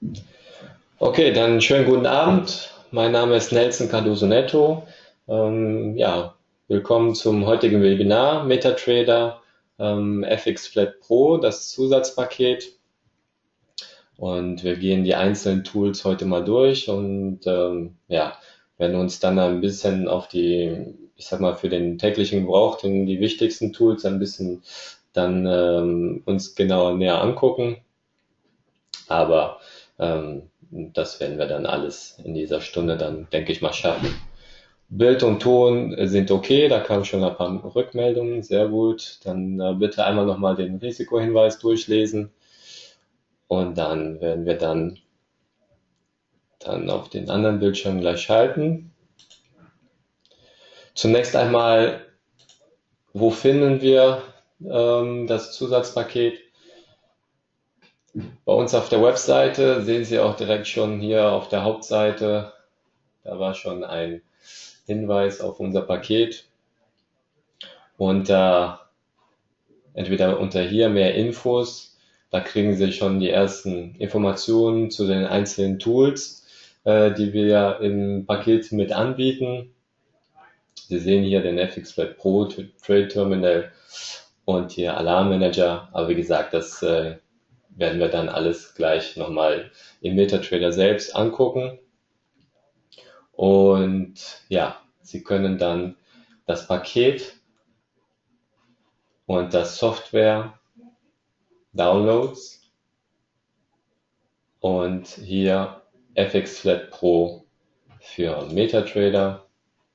Okay, dann schönen guten Abend. Mein Name ist Nelson Cardoso Neto. Ja, willkommen zum heutigen Webinar MetaTrader FX Flat Pro, das Zusatzpaket. Und wir gehen die einzelnen Tools heute mal durch und ja, werden uns dann ein bisschen auf die, ich sag mal, für den täglichen Gebrauch, die wichtigsten Tools ein bisschen dann uns genauer näher angucken. Aber das werden wir dann alles in dieser Stunde dann, denke ich mal, schaffen. Bild und Ton sind okay, da kamen schon ein paar Rückmeldungen, sehr gut. Dann bitte einmal nochmal den Risikohinweis durchlesen und dann werden wir dann auf den anderen Bildschirm gleich schalten. Zunächst einmal, wo finden wir das Zusatzpaket? Bei uns auf der Webseite sehen Sie auch direkt schon hier auf der Hauptseite, da war schon ein Hinweis auf unser Paket. Und entweder unter hier mehr Infos, da kriegen Sie schon die ersten Informationen zu den einzelnen Tools, die wir im Paket mit anbieten. Sie sehen hier den FX Flat Pro Trade Terminal und hier Alarm Manager. Aber wie gesagt, das werden wir dann alles gleich nochmal im MetaTrader selbst angucken. Und ja, Sie können dann das Paket und das Software Downloads und hier FX Flat Pro für MetaTrader.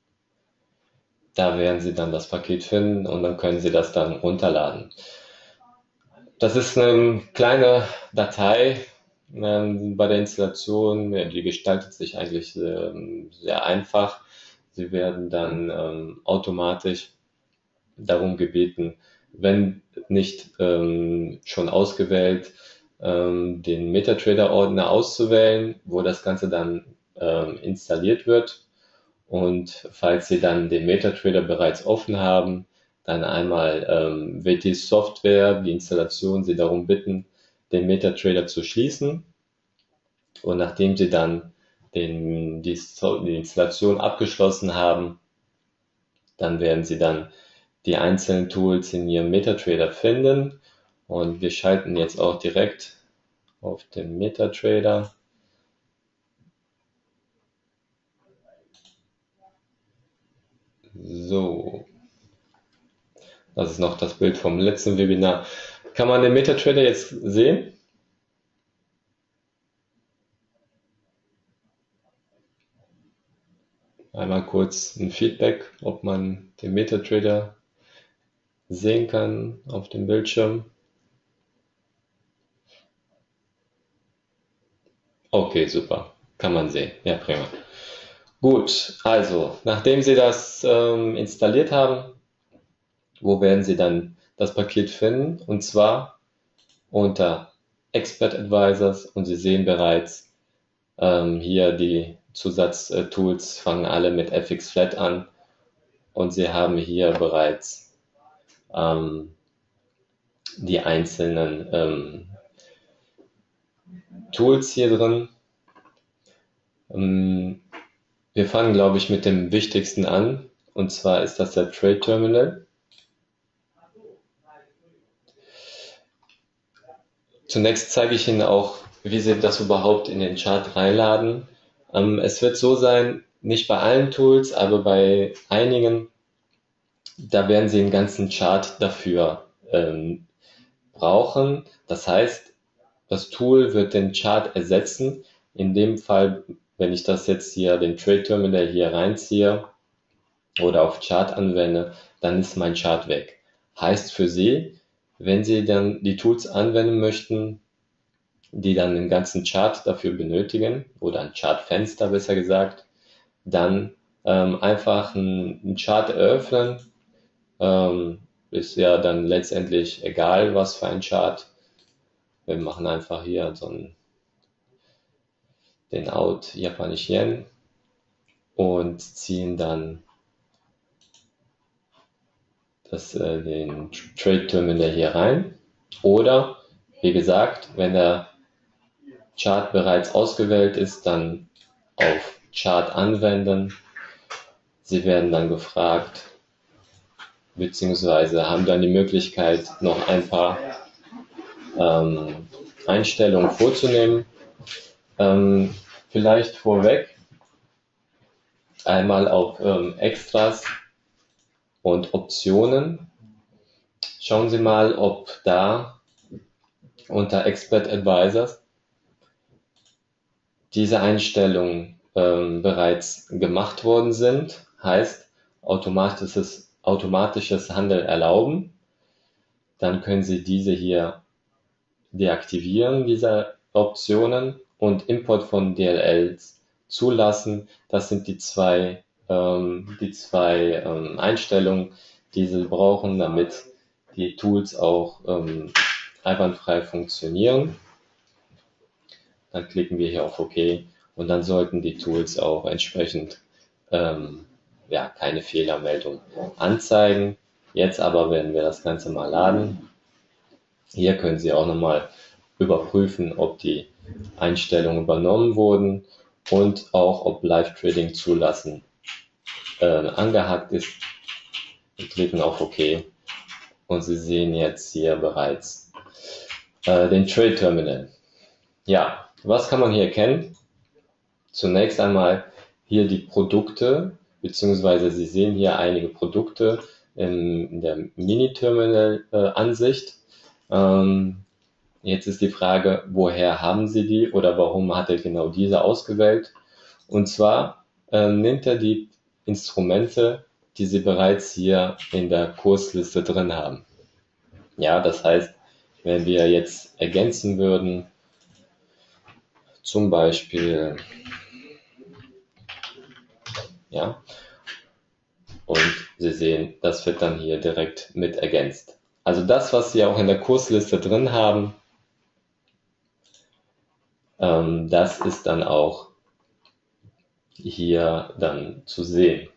Da werden Sie dann das Paket finden und dann können Sie das dann runterladen. Das ist eine kleine Datei. Bei der Installation, die gestaltet sich eigentlich sehr einfach. Sie werden dann automatisch darum gebeten, wenn nicht schon ausgewählt, den MetaTrader-Ordner auszuwählen, wo das Ganze dann installiert wird. Und falls Sie dann den MetaTrader bereits offen haben, dann einmal WT Software, die Installation, Sie darum bitten, den MetaTrader zu schließen. Und nachdem Sie dann die Installation abgeschlossen haben, dann werden Sie dann die einzelnen Tools in Ihrem MetaTrader finden. Und wir schalten jetzt auch direkt auf den MetaTrader. So, das ist noch das Bild vom letzten Webinar. Kann man den MetaTrader jetzt sehen? Einmal kurz ein Feedback, ob man den MetaTrader sehen kann auf dem Bildschirm. Okay, super. Kann man sehen. Ja, prima. Gut, also, nachdem Sie das installiert haben, wo werden Sie dann das Paket finden? Und zwar unter Expert Advisors und Sie sehen bereits hier die Zusatztools fangen alle mit FX Flat an und Sie haben hier bereits die einzelnen Tools hier drin. Wir fangen, glaube ich, mit dem wichtigsten an und zwar ist das der Trade Terminal. Zunächst zeige ich Ihnen auch, wie Sie das überhaupt in den Chart reinladen. Es wird so sein, nicht bei allen Tools, aber bei einigen, da werden Sie einen ganzen Chart dafür brauchen. Das heißt, das Tool wird den Chart ersetzen. In dem Fall, wenn ich das jetzt hier, den Trade Terminal hier reinziehe oder auf Chart anwende, dann ist mein Chart weg. Heißt für Sie, wenn Sie dann die Tools anwenden möchten, die dann den ganzen Chart dafür benötigen, oder ein Chartfenster besser gesagt, dann einfach einen Chart eröffnen. Ist ja dann letztendlich egal, was für ein Chart. Wir machen einfach hier den Out Japanisch Yen und ziehen dann den Trade Terminal hier rein. Oder, wie gesagt, wenn der Chart bereits ausgewählt ist, dann auf Chart anwenden. Sie werden dann gefragt, beziehungsweise haben dann die Möglichkeit, noch ein paar Einstellungen vorzunehmen. Vielleicht vorweg einmal auf Extras und Optionen. Schauen Sie mal, ob da unter Expert Advisors diese Einstellungen bereits gemacht worden sind, heißt automatisches Handeln erlauben. Dann können Sie diese hier deaktivieren, diese Optionen, und Import von DLLs zulassen. Das sind die zwei Einstellungen, die Sie brauchen, damit die Tools auch einwandfrei funktionieren. Dann klicken wir hier auf OK und dann sollten die Tools auch entsprechend keine Fehlermeldung anzeigen. Jetzt aber werden wir das Ganze mal laden. Hier können Sie auch nochmal überprüfen, ob die Einstellungen übernommen wurden und auch ob Live-Trading zulassen angehakt ist. Wir klicken auf OK und Sie sehen jetzt hier bereits den Trade Terminal. Ja, was kann man hier erkennen? Zunächst einmal hier die Produkte, beziehungsweise Sie sehen hier einige Produkte in der Mini-Terminal-Ansicht. Jetzt ist die Frage, woher haben Sie die oder warum hat er genau diese ausgewählt? Und zwar nimmt er die Instrumente, die Sie bereits hier in der Kursliste drin haben. Ja, das heißt, wenn wir jetzt ergänzen würden, zum Beispiel, ja, und Sie sehen, das wird dann hier direkt mit ergänzt. Also das, was Sie auch in der Kursliste drin haben, das ist dann auch hier dann zu sehen.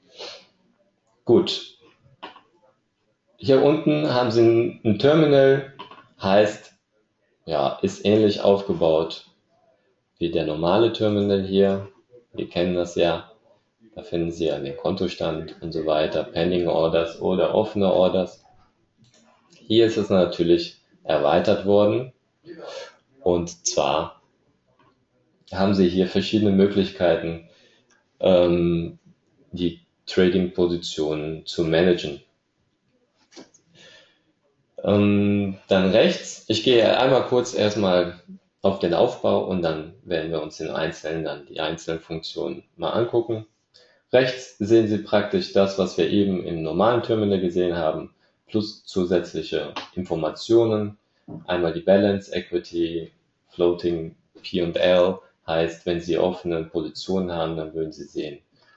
Gut. Hier unten haben Sie ein Terminal, heißt, ja, ist ähnlich aufgebaut wie der normale Terminal hier. Wir kennen das ja. Da finden Sie ja den Kontostand und so weiter, Pending Orders oder offene Orders. Hier ist es natürlich erweitert worden. Und zwar haben Sie hier verschiedene Möglichkeiten, die Trading-Positionen zu managen. Dann rechts, ich gehe einmal kurz erstmal auf den Aufbau und dann werden wir uns die einzelnen Funktionen mal angucken. Rechts sehen Sie praktisch das, was wir eben im normalen Terminal gesehen haben, plus zusätzliche Informationen. Einmal die Balance, Equity, Floating, P&L, heißt, wenn Sie offene Positionen haben, dann würden Sie sehen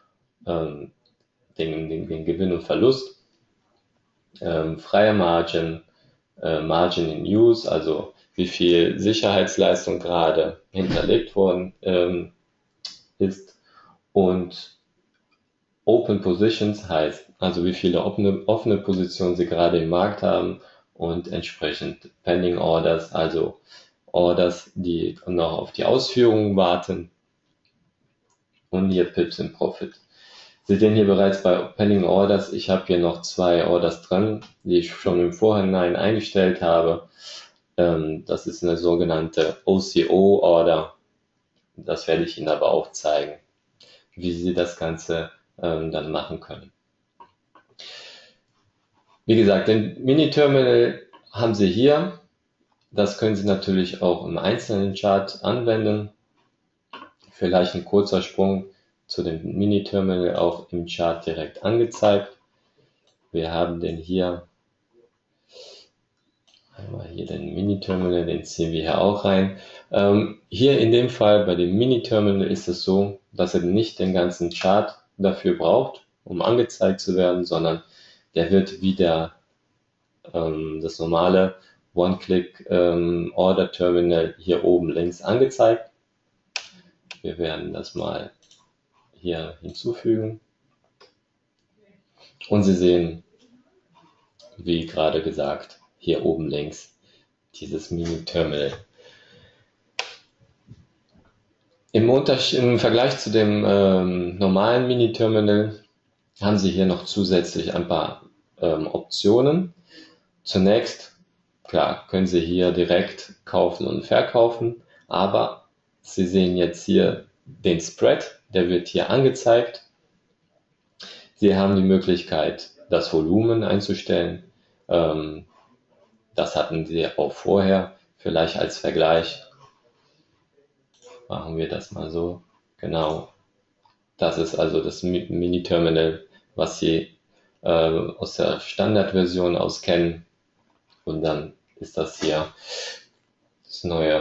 den Gewinn und Verlust. Freie Margin, Margin in Use, also wie viel Sicherheitsleistung gerade hinterlegt worden ist, und Open Positions heißt, also wie viele offene Positionen Sie gerade im Markt haben, und entsprechend Pending Orders, also Orders, die noch auf die Ausführungen warten, und hier Pips in Profit. Sie sehen hier bereits bei Pending Orders, ich habe hier noch 2 Orders dran, die ich schon im Vorhinein eingestellt habe. Das ist eine sogenannte OCO-Order. Das werde ich Ihnen aber auch zeigen, wie Sie das Ganze dann machen können. Wie gesagt, den Mini-Terminal haben Sie hier. Das können Sie natürlich auch im einzelnen Chart anwenden. Vielleicht ein kurzer Sprung zu dem Mini-Terminal auch im Chart direkt angezeigt. Wir haben den hier, einmal hier den Mini-Terminal, den ziehen wir hier auch rein. Hier in dem Fall bei dem Mini-Terminal ist es so, dass er nicht den ganzen Chart dafür braucht, um angezeigt zu werden, sondern der wird wieder das normale One-Click-Order-Terminal hier oben links angezeigt. Wir werden das mal hier hinzufügen. Und Sie sehen, wie gerade gesagt, hier oben links dieses Mini-Terminal. Im Vergleich zu dem normalen Mini-Terminal haben Sie hier noch zusätzlich ein paar Optionen. Zunächst, klar, können Sie hier direkt kaufen und verkaufen, aber Sie sehen jetzt hier den Spread, der wird hier angezeigt. Sie haben die Möglichkeit, das Volumen einzustellen. Ähm, Das hatten Sie auch vorher. Vielleicht als Vergleich machen wir das mal so. Genau. Das ist also das Mini-Terminal, was Sie aus der Standardversion aus kennen. Und dann ist das hier das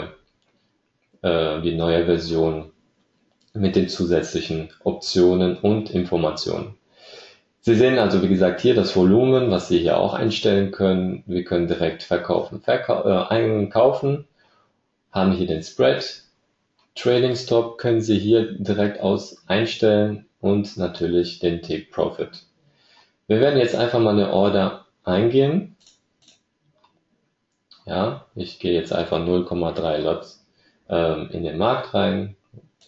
die neue Version mit den zusätzlichen Optionen und Informationen. Sie sehen also, wie gesagt, hier das Volumen, was Sie hier auch einstellen können. Wir können direkt einkaufen, haben hier den Spread. Trailing Stop können Sie hier direkt einstellen und natürlich den Take Profit. Wir werden jetzt einfach mal eine Order eingehen. Ja, ich gehe jetzt einfach 0,3 Lots in den Markt rein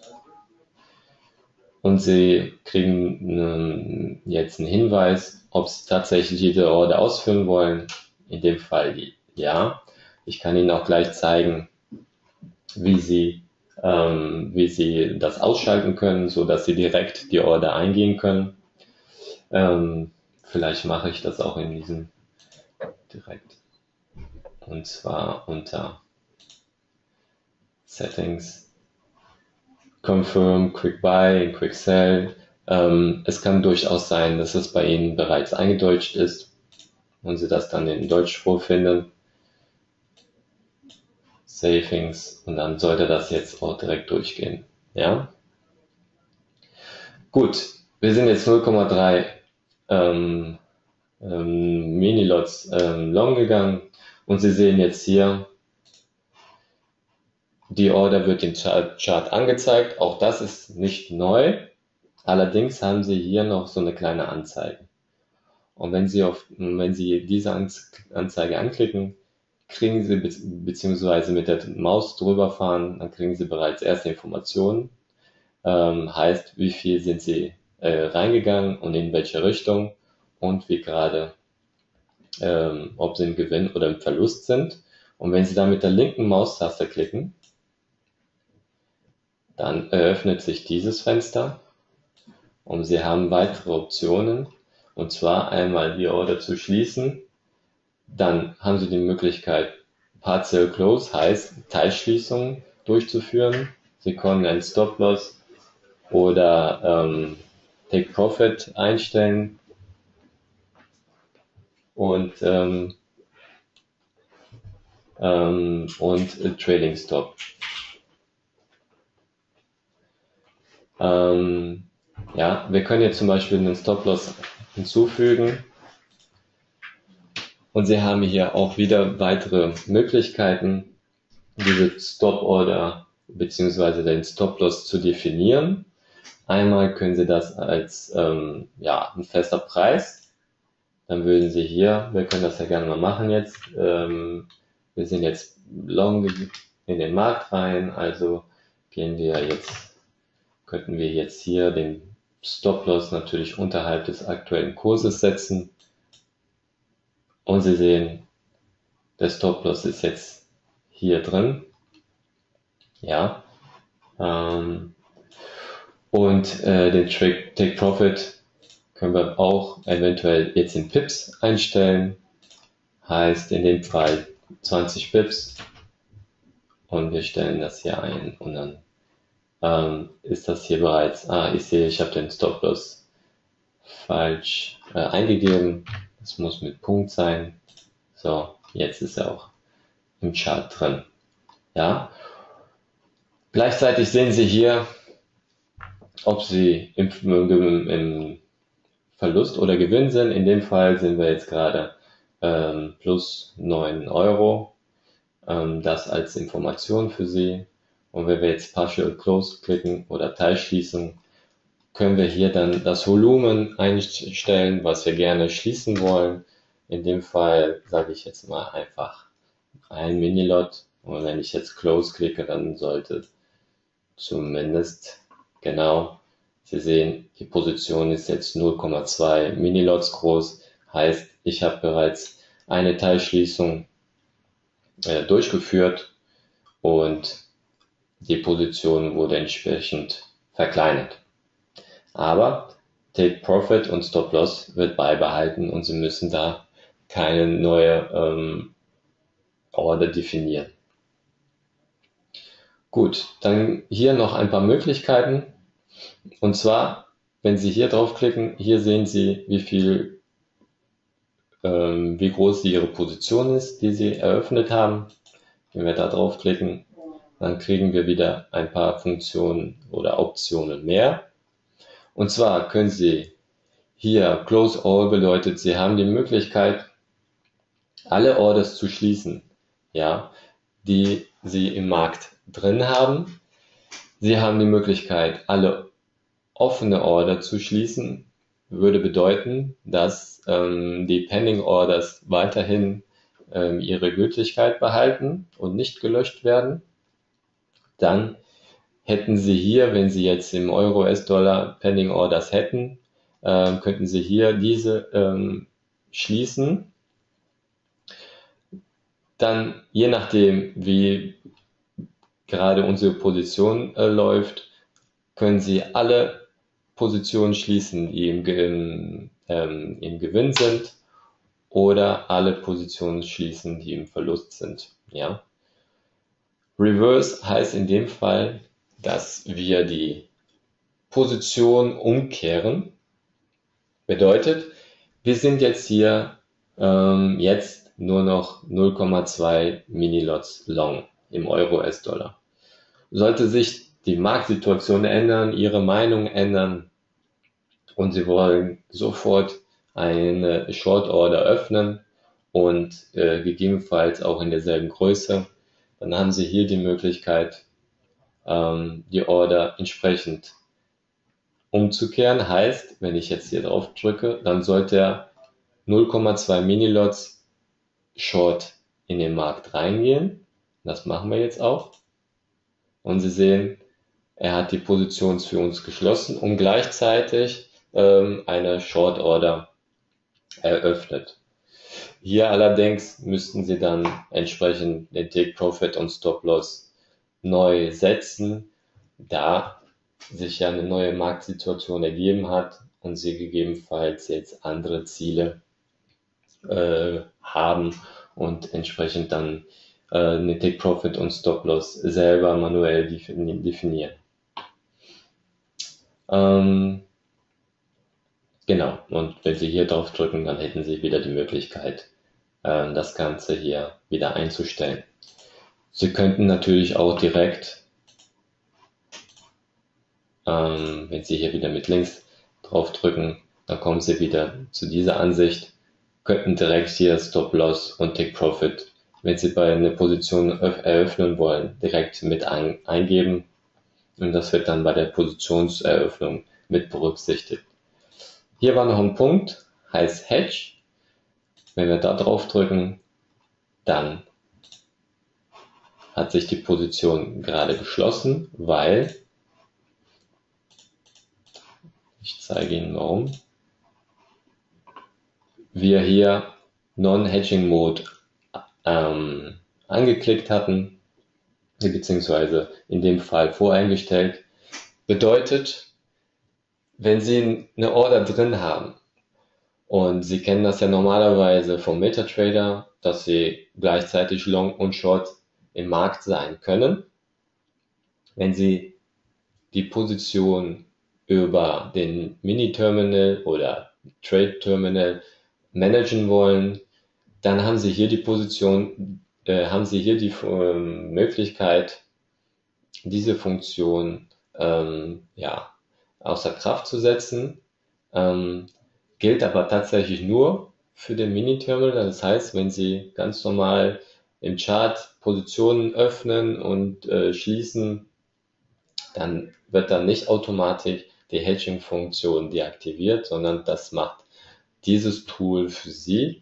und Sie kriegen jetzt einen Hinweis, ob Sie tatsächlich diese Order ausführen wollen. In dem Fall ja. Ich kann Ihnen auch gleich zeigen, wie Sie das ausschalten können, so dass Sie direkt die Order eingehen können. Vielleicht mache ich das auch in diesem direkt. Und zwar unter Settings, Confirm, Quick Buy, Quick Sell. Es kann durchaus sein, dass es bei Ihnen bereits eingedeutscht ist und Sie das dann in Deutsch vorfinden. Savings und dann sollte das jetzt auch direkt durchgehen. Ja? Gut, wir sind jetzt 0,3 Mini-Lots long gegangen und Sie sehen jetzt hier, die Order wird im Chart angezeigt. Auch das ist nicht neu. Allerdings haben Sie hier noch so eine kleine Anzeige. Und wenn Sie diese Anzeige anklicken, kriegen Sie beziehungsweise mit der Maus drüber fahren, dann kriegen Sie bereits erste Informationen. Heißt, wie viel sind Sie reingegangen und in welche Richtung und wie gerade, ob Sie im Gewinn oder im Verlust sind. Und wenn Sie dann mit der linken Maustaste klicken, dann eröffnet sich dieses Fenster und Sie haben weitere Optionen, und zwar einmal die Order zu schließen. Dann haben Sie die Möglichkeit, Partial Close heißt Teilschließungen durchzuführen. Sie können einen Stop-Loss oder Take Profit einstellen und Trading Stop. Ja, wir können jetzt zum Beispiel einen Stop-Loss hinzufügen und Sie haben hier auch wieder weitere Möglichkeiten, diese Stop-Order bzw. den Stop-Loss zu definieren. Einmal können Sie das als ein fester Preis. Dann würden Sie hier, wir können das ja gerne mal machen jetzt, wir sind jetzt long in den Markt rein, also könnten wir jetzt hier den Stop-Loss natürlich unterhalb des aktuellen Kurses setzen. Und Sie sehen, der Stop-Loss ist jetzt hier drin. Ja. Den Take Profit können wir auch eventuell jetzt in Pips einstellen. Heißt in dem Fall 20 Pips. Und wir stellen das hier ein. Und dann ist das hier bereits, ich sehe, ich habe den Stop-Loss falsch eingegeben. Das muss mit Punkt sein. So, jetzt ist er auch im Chart drin. Ja. Gleichzeitig sehen Sie hier, ob Sie im Verlust oder Gewinn sind. In dem Fall sind wir jetzt gerade plus 9 Euro. Das als Information für Sie. Und wenn wir jetzt Partial Close klicken oder Teilschließung, können wir hier dann das Volumen einstellen, was wir gerne schließen wollen. In dem Fall sage ich jetzt mal einfach ein Mini-Lot. Und wenn ich jetzt Close klicke, dann sollte zumindest genau. Sie sehen, die Position ist jetzt 0,2 Minilots groß, heißt, ich habe bereits eine Teilschließung durchgeführt und die Position wurde entsprechend verkleinert. Aber Take Profit und Stop Loss wird beibehalten und Sie müssen da keine neue Order definieren. Gut, dann hier noch ein paar Möglichkeiten. Und zwar, wenn Sie hier draufklicken, hier sehen Sie, wie groß Ihre Position ist, die Sie eröffnet haben. Wenn wir da draufklicken, dann kriegen wir wieder ein paar Funktionen oder Optionen mehr. Und zwar können Sie hier Close All bedeutet, Sie haben die Möglichkeit, alle Orders zu schließen, ja, die Sie im Markt drin haben. Sie haben die Möglichkeit, alle offene Order zu schließen, würde bedeuten, dass die Pending Orders weiterhin ihre Gültigkeit behalten und nicht gelöscht werden. Dann hätten Sie hier, wenn Sie jetzt im Euro-US-Dollar Pending Orders hätten, könnten Sie hier diese schließen. Dann, je nachdem, wie gerade unsere Position läuft, können Sie alle Positionen schließen, die im Gewinn sind, oder alle Positionen schließen, die im Verlust sind. Ja? Reverse heißt in dem Fall, dass wir die Position umkehren. Bedeutet, wir sind jetzt hier jetzt nur noch 0,2 Minilots long im Euro-US-Dollar. Sollte sich die Marktsituation ändern, Ihre Meinung ändern und Sie wollen sofort eine Short Order öffnen und gegebenenfalls auch in derselben Größe, dann haben Sie hier die Möglichkeit, die Order entsprechend umzukehren. Heißt, wenn ich jetzt hier drauf drücke, dann sollte er 0,2 Minilots Short in den Markt reingehen. Das machen wir jetzt auch. Und Sie sehen, er hat die Position für uns geschlossen und gleichzeitig eine Short Order eröffnet. Hier allerdings müssten Sie dann entsprechend den Take Profit und Stop Loss neu setzen, da sich ja eine neue Marktsituation ergeben hat und Sie gegebenenfalls jetzt andere Ziele haben und entsprechend dann eine Take Profit und Stop Loss selber manuell definieren. Genau, und wenn Sie hier drauf drücken, dann hätten Sie wieder die Möglichkeit, das Ganze hier wieder einzustellen. Sie könnten natürlich auch direkt, wenn Sie hier wieder mit links drauf drücken, dann kommen Sie wieder zu dieser Ansicht, könnten direkt hier Stop Loss und Take Profit, wenn Sie bei einer Position eröffnen wollen, direkt mit eingeben und das wird dann bei der Positionseröffnung mit berücksichtigt. Hier war noch ein Punkt, heißt Hedge. Wenn wir da drauf drücken, dann hat sich die Position gerade geschlossen, weil, ich zeige Ihnen warum, wir hier Non-Hedging Mode angeklickt hatten, beziehungsweise in dem Fall voreingestellt. Bedeutet, wenn Sie eine Order drin haben und Sie kennen das ja normalerweise vom MetaTrader, dass Sie gleichzeitig Long und Short im Markt sein können. Wenn Sie die Position über den Mini-Terminal oder Trade-Terminal managen wollen, dann haben Sie hier die Möglichkeit, diese Funktion außer Kraft zu setzen. Gilt aber tatsächlich nur für den Mini-Terminal. Das heißt, wenn Sie ganz normal im Chart Positionen öffnen und schließen, dann wird dann nicht automatisch die Hedging-Funktion deaktiviert, sondern das macht dieses Tool für Sie.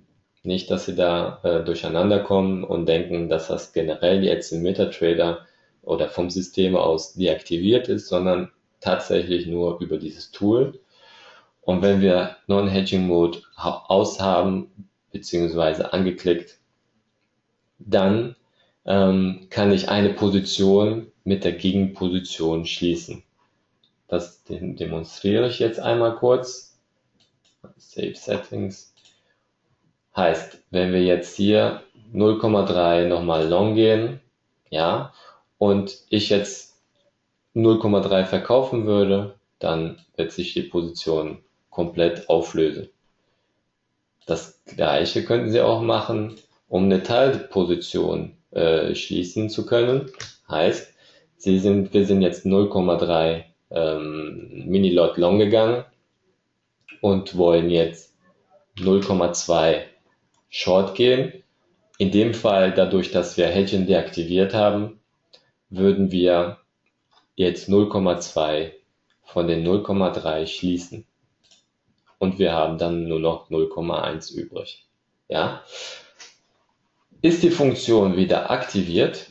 Nicht, dass Sie da durcheinander kommen und denken, dass das generell jetzt im MetaTrader oder vom System aus deaktiviert ist, sondern tatsächlich nur über dieses Tool. Und wenn wir Non-Hedging Mode aus haben, beziehungsweise angeklickt, dann kann ich eine Position mit der Gegenposition schließen. Das demonstriere ich jetzt einmal kurz. Save Settings. Heißt, wenn wir jetzt hier 0,3 nochmal long gehen, ja, und ich jetzt 0,3 verkaufen würde, dann wird sich die Position komplett auflösen. Das gleiche könnten Sie auch machen, um eine Teilposition schließen zu können. Heißt, wir sind jetzt 0,3 Mini-Lot long gegangen und wollen jetzt 0,2 Short gehen. In dem Fall, dadurch, dass wir Hedging deaktiviert haben, würden wir jetzt 0,2 von den 0,3 schließen. Und wir haben dann nur noch 0,1 übrig. Ja? Ist die Funktion wieder aktiviert,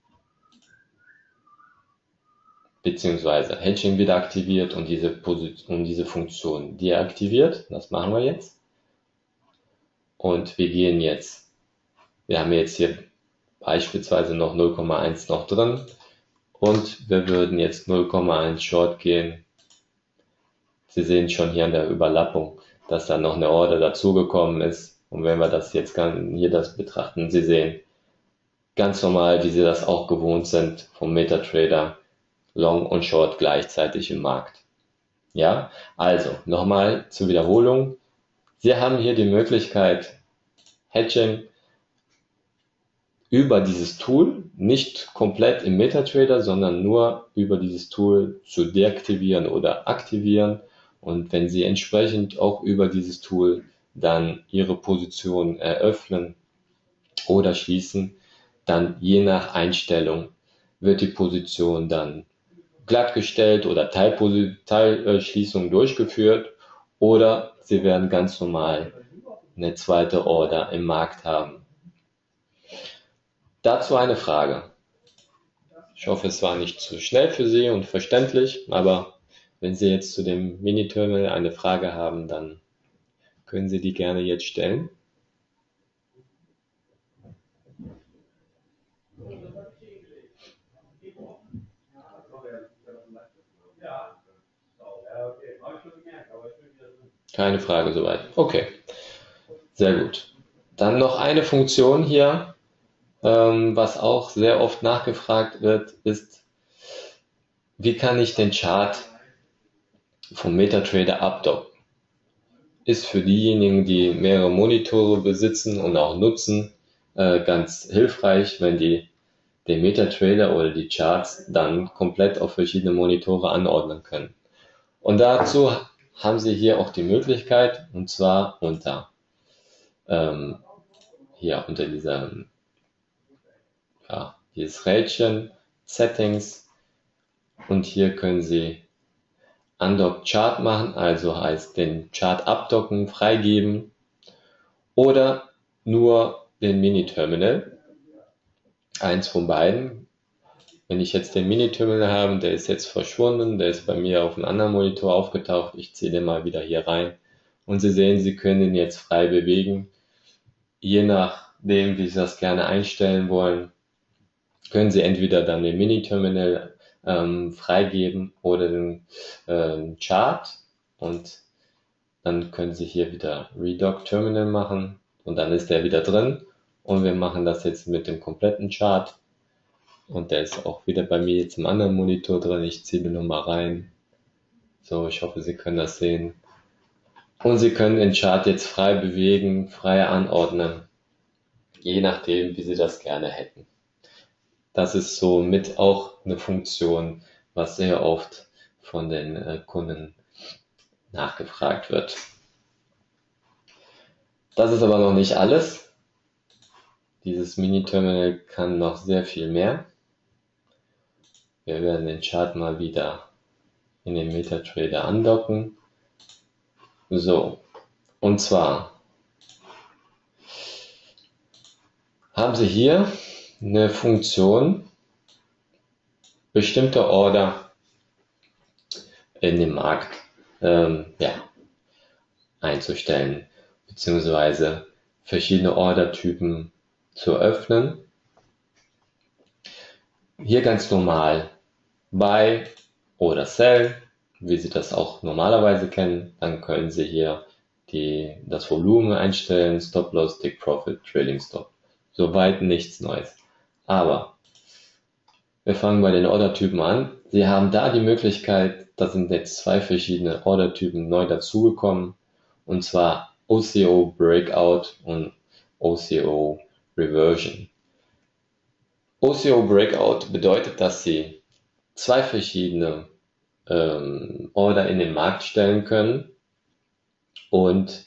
beziehungsweise Hedging wieder aktiviert und diese Funktion deaktiviert, das machen wir jetzt. Und wir haben jetzt hier beispielsweise noch 0,1 noch drin und wir würden jetzt 0,1 Short gehen. Sie sehen schon hier an der Überlappung, dass da noch eine Order dazugekommen ist. Und wenn wir das jetzt hier betrachten, Sie sehen ganz normal, wie Sie das auch gewohnt sind vom MetaTrader, Long und Short gleichzeitig im Markt. Ja, also nochmal zur Wiederholung. Sie haben hier die Möglichkeit, Hedging über dieses Tool, nicht komplett im MetaTrader, sondern nur über dieses Tool zu deaktivieren oder aktivieren. Und wenn Sie entsprechend auch über dieses Tool dann Ihre Position eröffnen oder schließen, dann je nach Einstellung wird die Position dann glattgestellt oder Teilschließung durchgeführt oder Sie werden ganz normal eine zweite Order im Markt haben. Dazu eine Frage. Ich hoffe, es war nicht zu schnell für Sie und verständlich, aber wenn Sie jetzt zu dem Mini-Terminal eine Frage haben, dann können Sie die gerne jetzt stellen. Keine Frage soweit. Okay, sehr gut. Dann noch eine Funktion hier, was auch sehr oft nachgefragt wird, ist, wie kann ich den Chart vom MetaTrader abdocken? Ist für diejenigen, die mehrere Monitore besitzen und auch nutzen, ganz hilfreich, wenn die den MetaTrader oder die Charts dann komplett auf verschiedene Monitore anordnen können. Und dazu haben Sie hier auch die Möglichkeit, und zwar unter dieses Rädchen Settings, und hier können Sie Undock Chart machen, also heißt den Chart abdocken, freigeben oder nur den Mini-Terminal. Eins von beiden. Wenn ich jetzt den Mini-Terminal habe, der ist jetzt verschwunden, der ist bei mir auf einem anderen Monitor aufgetaucht, ich ziehe den mal wieder hier rein und Sie sehen, Sie können ihn jetzt frei bewegen. Je nachdem, wie Sie das gerne einstellen wollen, können Sie entweder dann den Mini-Terminal freigeben oder den Chart, und dann können Sie hier wieder Redock Terminal machen und dann ist der wieder drin, und wir machen das jetzt mit dem kompletten Chart und der ist auch wieder bei mir jetzt im anderen Monitor drin. Ich ziehe den nochmal rein. So, ich hoffe, Sie können das sehen. Und Sie können den Chart jetzt frei bewegen, frei anordnen, je nachdem, wie Sie das gerne hätten. Das ist somit auch eine Funktion, was sehr oft von den Kunden nachgefragt wird. Das ist aber noch nicht alles. Dieses Mini-Terminal kann noch sehr viel mehr. Wir werden den Chart mal wieder in den MetaTrader andocken. So, und zwar haben Sie hier eine Funktion, bestimmte Order in den Markt einzustellen, beziehungsweise verschiedene Ordertypen zu öffnen. Hier ganz normal Buy oder Sell, wie Sie das auch normalerweise kennen. Dann können Sie hier das Volumen einstellen, Stop Loss, Take Profit, Trailing Stop. Soweit nichts Neues. Aber wir fangen bei den Ordertypen an. Sie haben da die Möglichkeit, da sind jetzt 2 verschiedene Ordertypen neu dazugekommen, und zwar OCO Breakout und OCO Reversion. OCO Breakout bedeutet, dass Sie 2 verschiedene Order in den Markt stellen können und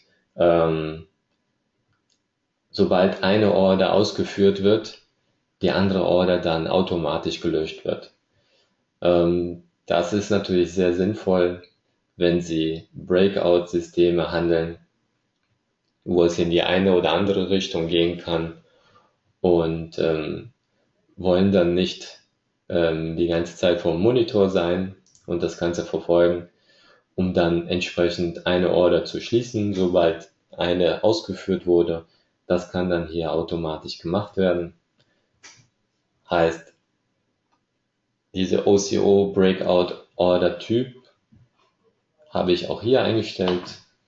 sobald eine Order ausgeführt wird, die andere Order dann automatisch gelöscht wird. Das ist natürlich sehr sinnvoll, wenn Sie Breakout-Systeme handeln, wo es in die eine oder andere Richtung gehen kann und wollen dann nicht die ganze Zeit vor dem Monitor sein und das Ganze verfolgen, um dann entsprechend eine Order zu schließen, sobald eine ausgeführt wurde. Das kann dann hier automatisch gemacht werden. Heißt, diese OCO Breakout Order Typ habe ich auch hier eingestellt.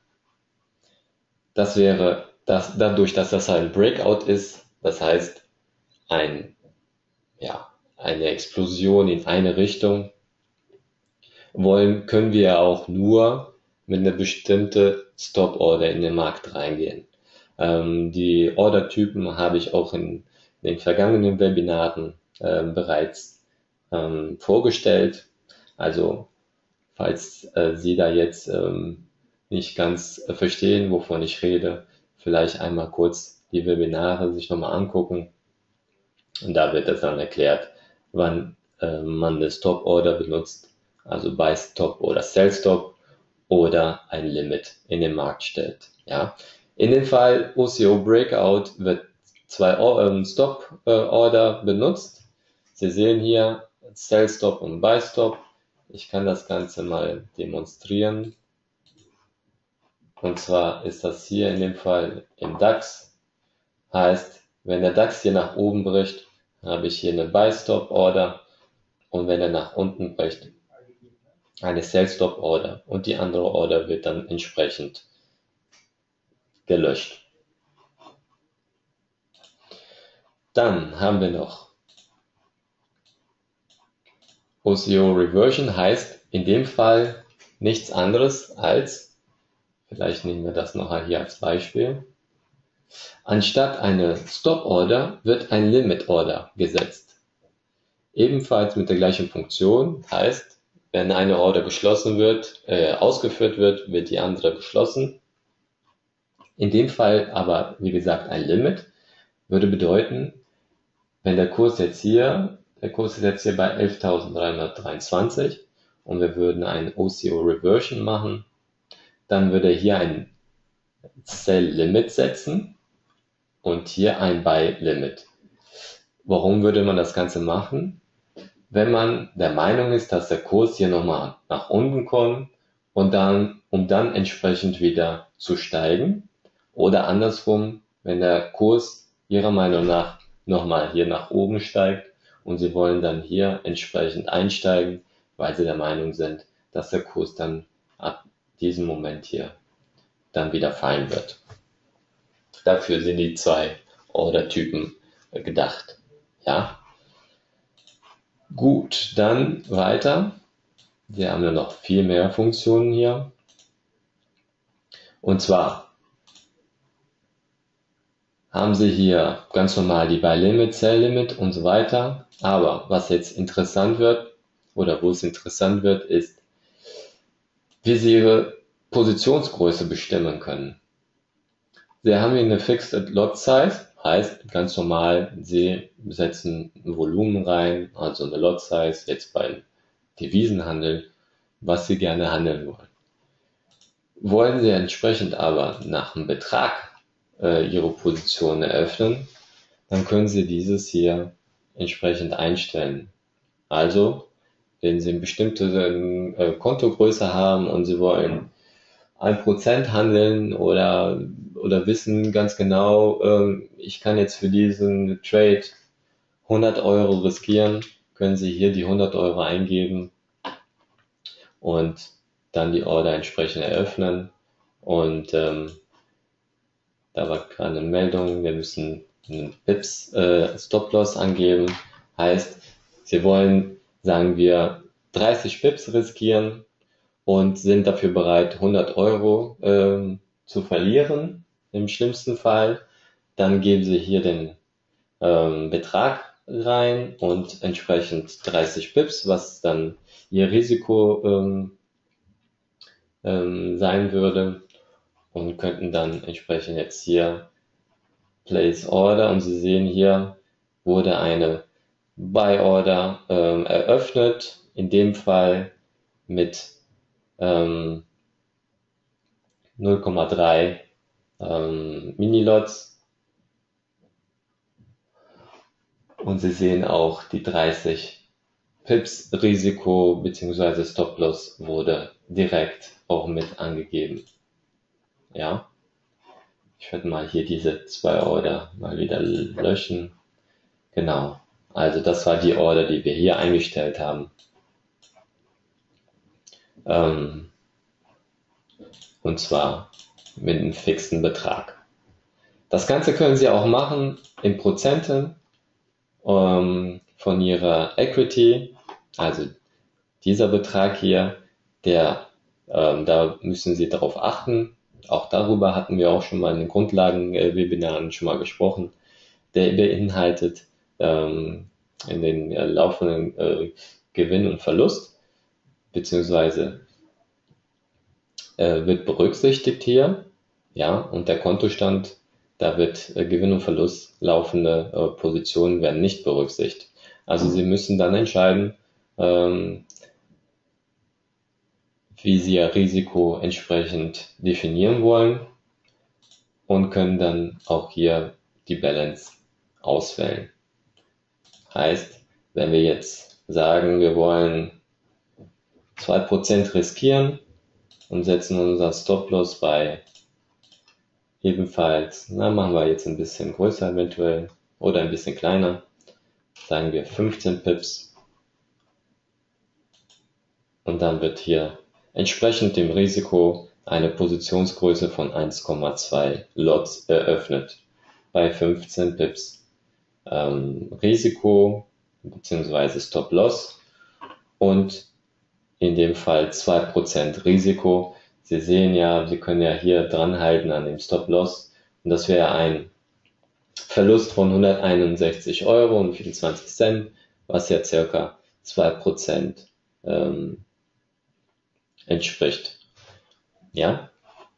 Das wäre dadurch, dass das ein Breakout ist, das heißt eine Explosion in eine Richtung, können wir auch nur mit einer bestimmten Stop Order in den Markt reingehen. Die Ordertypen habe ich auch in den vergangenen Webinaren bereits vorgestellt. Also falls Sie da jetzt nicht ganz verstehen, wovon ich rede, vielleicht einmal kurz die Webinare sich nochmal angucken. Und da wird das dann erklärt, wann man eine Stop Order benutzt, also Buy Stop oder Sell Stop, oder ein Limit in den Markt stellt. Ja. In dem Fall OCO Breakout wird 2 Stop Order benutzt. Sie sehen hier Sell Stop und Buy Stop. Ich kann das Ganze mal demonstrieren. Und zwar ist das hier in dem Fall im DAX. Heißt, wenn der DAX hier nach oben bricht, habe ich hier eine Buy Stop Order, und wenn er nach unten bricht, eine Sell Stop Order, und die andere Order wird dann entsprechend gelöscht. Dann haben wir noch OCO Reversion, heißt in dem Fall nichts anderes als, vielleicht nehmen wir das noch hier als Beispiel, anstatt eine Stop Order wird ein Limit Order gesetzt. Ebenfalls mit der gleichen Funktion, heißt, wenn eine Order ausgeführt wird, wird die andere geschlossen. In dem Fall aber, wie gesagt, ein Limit würde bedeuten, wenn der Kurs ist jetzt hier bei 11.323 und wir würden ein OCO Reversion machen, dann würde er hier ein Sell Limit setzen und hier ein Buy Limit. Warum würde man das Ganze machen? Wenn man der Meinung ist, dass der Kurs hier nochmal nach unten kommt und um dann entsprechend wieder zu steigen, oder andersrum, wenn der Kurs Ihrer Meinung nach nochmal hier nach oben steigt und Sie wollen dann hier entsprechend einsteigen, weil Sie der Meinung sind, dass der Kurs dann ab diesem Moment hier dann wieder fallen wird. Dafür sind die 2 Ordertypen gedacht. Ja. Gut, dann weiter. Wir haben ja noch viel mehr Funktionen hier. Und zwar haben Sie hier ganz normal die Buy Limit, Sell Limit und so weiter. Aber was jetzt interessant wird, oder wo es interessant wird, ist, wie Sie Ihre Positionsgröße bestimmen können. Sie haben hier eine Fixed Lot Size, heißt ganz normal, Sie setzen ein Volumen rein, also eine Lot Size jetzt beim Devisenhandel, was Sie gerne handeln wollen. Wollen Sie entsprechend aber nach einem Betrag Ihre Position eröffnen, dann können Sie dieses hier entsprechend einstellen. Also wenn Sie eine bestimmte Kontogröße haben und Sie wollen 1% handeln oder wissen ganz genau, ich kann jetzt für diesen Trade 100 Euro riskieren, können Sie hier die 100 Euro eingeben und dann die Order entsprechend eröffnen. Und da war gerade eine Meldung, wir müssen einen Pips Stop-Loss angeben. Heißt, Sie wollen, sagen wir, 30 Pips riskieren und sind dafür bereit, 100 Euro zu verlieren, im schlimmsten Fall. Dann geben Sie hier den Betrag rein und entsprechend 30 Pips, was dann Ihr Risiko sein würde, und könnten dann entsprechend jetzt hier Place Order, und Sie sehen hier wurde eine Buy Order eröffnet, in dem Fall mit 0,3 Minilots, und Sie sehen auch die 30 Pips Risiko bzw. Stop Loss wurde direkt auch mit angegeben. Ja, ich werde mal hier diese 2 Order mal wieder löschen. Genau, also das war die Order, die wir hier eingestellt haben. Und zwar mit einem fixen Betrag. Das Ganze können Sie auch machen in Prozenten von Ihrer Equity. Also dieser Betrag hier, da müssen Sie darauf achten. Auch darüber hatten wir auch schon mal in den Grundlagen-Webinaren schon mal gesprochen. Der beinhaltet in den laufenden Gewinn und Verlust, beziehungsweise wird berücksichtigt hier, ja, und der Kontostand, da wird Gewinn und Verlust, laufende Positionen werden nicht berücksichtigt. Also Sie müssen dann entscheiden, wie Sie Ihr Risiko entsprechend definieren wollen, und können dann auch hier die Balance auswählen. Heißt, wenn wir jetzt sagen, wir wollen 2% riskieren und setzen unser Stop-Loss bei ebenfalls, machen wir jetzt ein bisschen größer eventuell oder ein bisschen kleiner, sagen wir 15 Pips, und dann wird hier entsprechend dem Risiko eine Positionsgröße von 1,2 Lots eröffnet bei 15 Pips Risiko bzw. Stop-Loss und in dem Fall 2% Risiko. Sie sehen ja, Sie können ja hier dran halten an dem Stop-Loss, und das wäre ein Verlust von 161 Euro und 24 Cent, was ja circa 2% entspricht. Ja,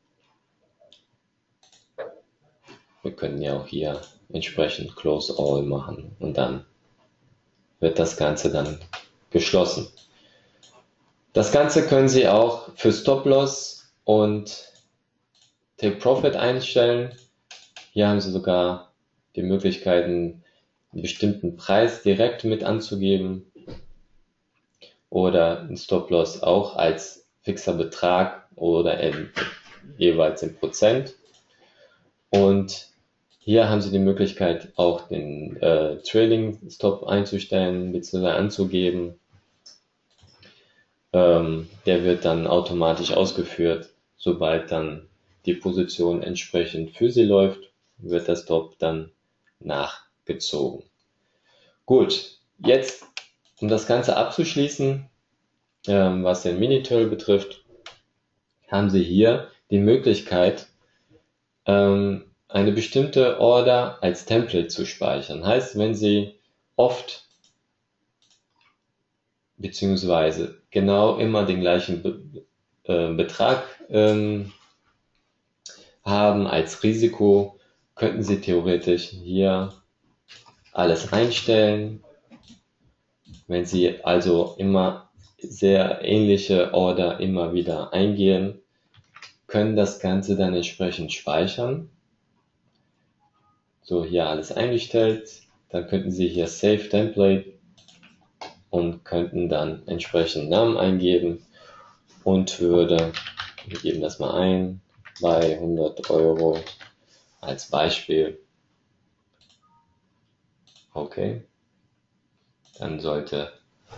wir können ja auch hier entsprechend Close All machen und dann wird das Ganze dann geschlossen. Das Ganze können Sie auch für Stop-Loss und Take Profit einstellen. Hier haben Sie sogar die Möglichkeiten, einen bestimmten Preis direkt mit anzugeben oder einen Stop-Loss auch als fixer Betrag oder jeweils in Prozent. Und hier haben Sie die Möglichkeit, auch den Trailing Stop einzustellen bzw. anzugeben. Der wird dann automatisch ausgeführt, sobald dann die Position entsprechend für Sie läuft, wird der Stop dann nachgezogen. Gut, jetzt um das Ganze abzuschließen, was den Miniturl betrifft, haben Sie hier die Möglichkeit, eine bestimmte Order als Template zu speichern. Heißt, wenn Sie oft beziehungsweise genau immer den gleichen Betrag haben als Risiko, könnten Sie theoretisch hier alles einstellen. Wenn Sie also immer sehr ähnliche Order immer wieder eingehen, können das Ganze dann entsprechend speichern. So, hier alles eingestellt. Dann könnten Sie hier Save Template und könnten dann entsprechend Namen eingeben und wir geben das mal ein, bei 100 Euro als Beispiel. Okay, dann sollte,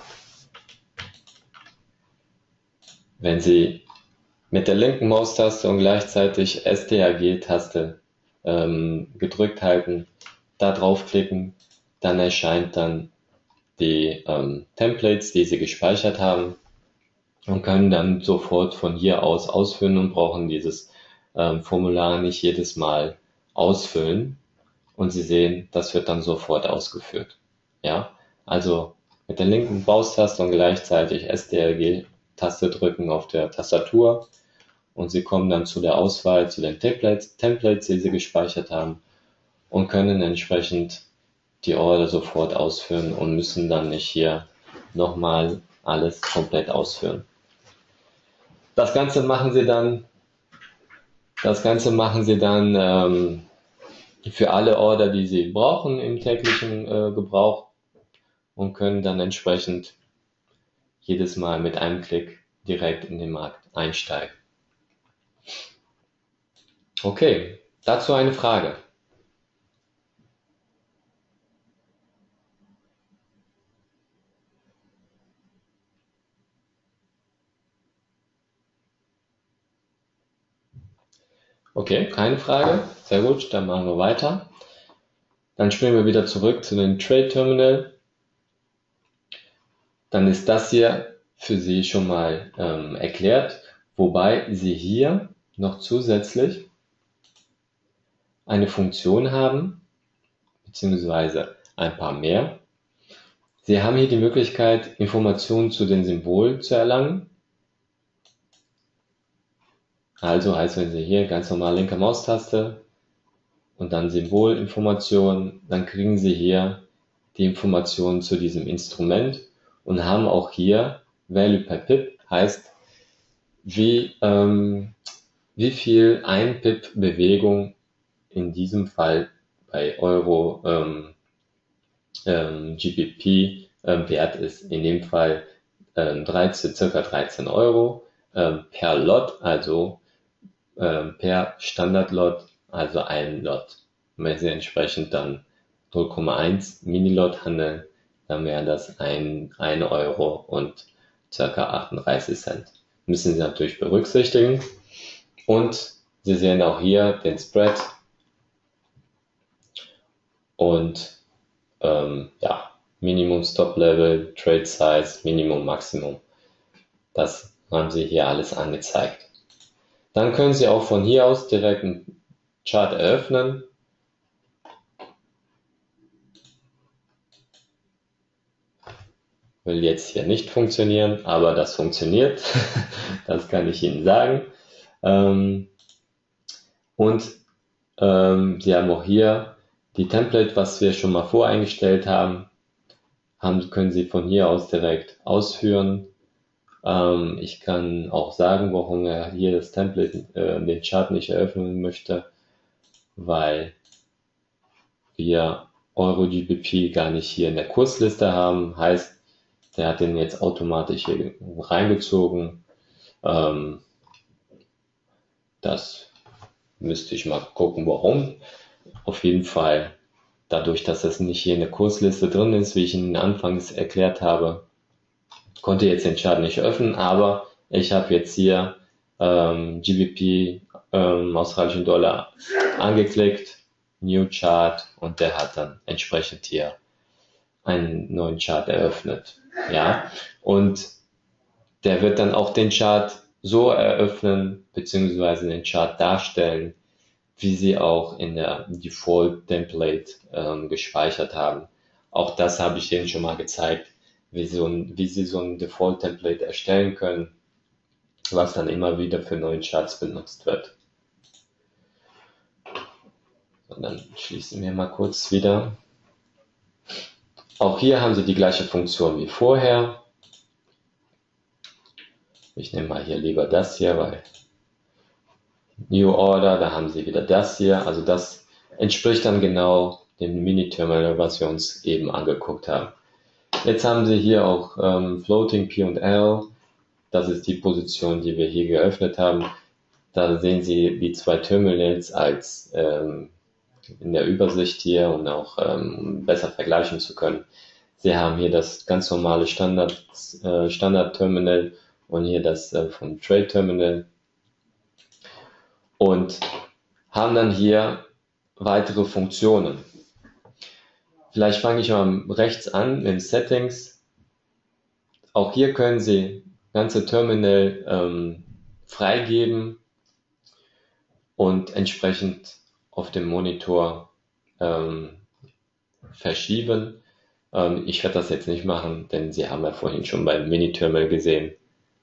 wenn Sie mit der linken Maustaste und gleichzeitig STRG-Taste gedrückt halten, da draufklicken, dann erscheint dann die Templates, die Sie gespeichert haben und können dann sofort von hier aus ausfüllen und brauchen dieses Formular nicht jedes Mal ausfüllen. Und Sie sehen, das wird dann sofort ausgeführt. Ja, also mit der linken Maustaste und gleichzeitig STRG-Taste drücken auf der Tastatur und Sie kommen dann zu der Auswahl, zu den Templates, die Sie gespeichert haben und können entsprechend die Order sofort ausführen und müssen dann nicht hier nochmal alles komplett ausführen. Das Ganze machen Sie dann für alle Order, die Sie brauchen im täglichen Gebrauch und können dann entsprechend jedes Mal mit einem Klick direkt in den Markt einsteigen. Okay, dazu eine Frage. Okay, keine Frage. Sehr gut, dann machen wir weiter. Dann springen wir wieder zurück zu dem Trade Terminal. Dann ist das hier für Sie schon mal erklärt, wobei Sie hier noch zusätzlich eine Funktion haben, beziehungsweise ein paar mehr. Sie haben hier die Möglichkeit, Informationen zu den Symbolen zu erlangen. Also heißt, wenn Sie hier ganz normal linke Maustaste und dann Symbolinformationen, dann kriegen Sie hier die Informationen zu diesem Instrument und haben auch hier Value per Pip, heißt, wie viel ein Pip Bewegung in diesem Fall bei Euro GBP wert ist. In dem Fall circa 13 Euro per Lot, also per Standardlot, also ein Lot. Und wenn Sie entsprechend dann 0,1 Minilot handeln, dann wäre das 1 Euro und circa 38 Cent. Müssen Sie natürlich berücksichtigen. Und Sie sehen auch hier den Spread und ja, Minimum Stop Level, Trade Size, Minimum, Maximum. Das haben Sie hier alles angezeigt. Dann können Sie auch von hier aus direkt einen Chart eröffnen. Will jetzt hier nicht funktionieren, aber das funktioniert. Das kann ich Ihnen sagen. Sie haben auch hier die Template, was wir schon mal voreingestellt haben, können Sie von hier aus direkt ausführen. Ich kann auch sagen, warum er hier das Template, den Chart nicht eröffnen möchte, weil wir EuroGBP gar nicht hier in der Kursliste haben. Heißt, der hat den jetzt automatisch hier reingezogen. Das müsste ich mal gucken, warum. Auf jeden Fall, dadurch, dass das nicht hier in der Kursliste drin ist, wie ich Ihnen anfangs erklärt habe, konnte jetzt den Chart nicht öffnen, aber ich habe jetzt hier GBP, australischen Dollar angeklickt, New Chart und der hat dann entsprechend hier einen neuen Chart eröffnet. Ja, und der wird dann auch den Chart so eröffnen, beziehungsweise den Chart darstellen, wie Sie auch in der Default Template gespeichert haben. Auch das habe ich Ihnen schon mal gezeigt, wie Sie so ein Default Template erstellen können, was dann immer wieder für neue Charts benutzt wird. Und dann schließen wir mal kurz wieder. Auch hier haben Sie die gleiche Funktion wie vorher. Ich nehme mal hier lieber das hier, weil New Order, da haben Sie wieder das hier. Also das entspricht dann genau dem Mini-Terminal, was wir uns eben angeguckt haben. Jetzt haben Sie hier auch Floating P&L. Das ist die Position, die wir hier geöffnet haben. Da sehen Sie die zwei Terminals als in der Übersicht hier und auch um besser vergleichen zu können. Sie haben hier das ganz normale Standard-Terminal und hier das vom Trade Terminal und haben dann hier weitere Funktionen. Vielleicht fange ich mal rechts an in Settings. Auch hier können Sie ganze Terminal freigeben und entsprechend auf dem Monitor verschieben. Ich werde das jetzt nicht machen, denn Sie haben ja vorhin schon beim Mini-Terminal gesehen,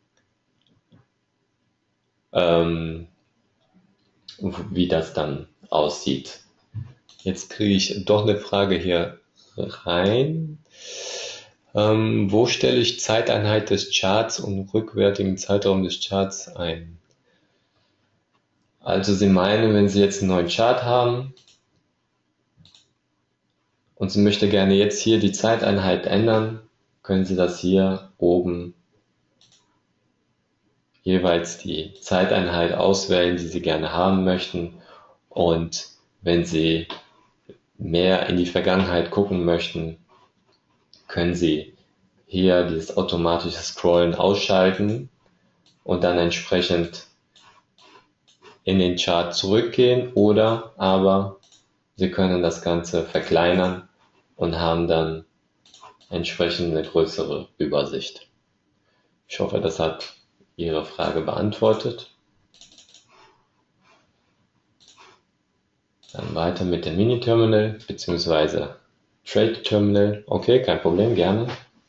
wie das dann aussieht. Jetzt kriege ich doch eine Frage hier rein. Wo stelle ich Zeiteinheit des Charts und rückwärtigen Zeitraum des Charts ein? Also Sie meinen, wenn Sie jetzt einen neuen Chart haben und Sie möchten gerne jetzt hier die Zeiteinheit ändern, können Sie das hier oben jeweils die Zeiteinheit auswählen, die Sie gerne haben möchten. Und wenn Sie mehr in die Vergangenheit gucken möchten, können Sie hier dieses automatische Scrollen ausschalten und dann entsprechend in den Chart zurückgehen, oder aber Sie können das Ganze verkleinern und haben dann entsprechend eine größere Übersicht. Ich hoffe, das hat Ihre Frage beantwortet. Dann weiter mit dem Mini-Terminal bzw. Trade Terminal. Okay, kein Problem, gerne.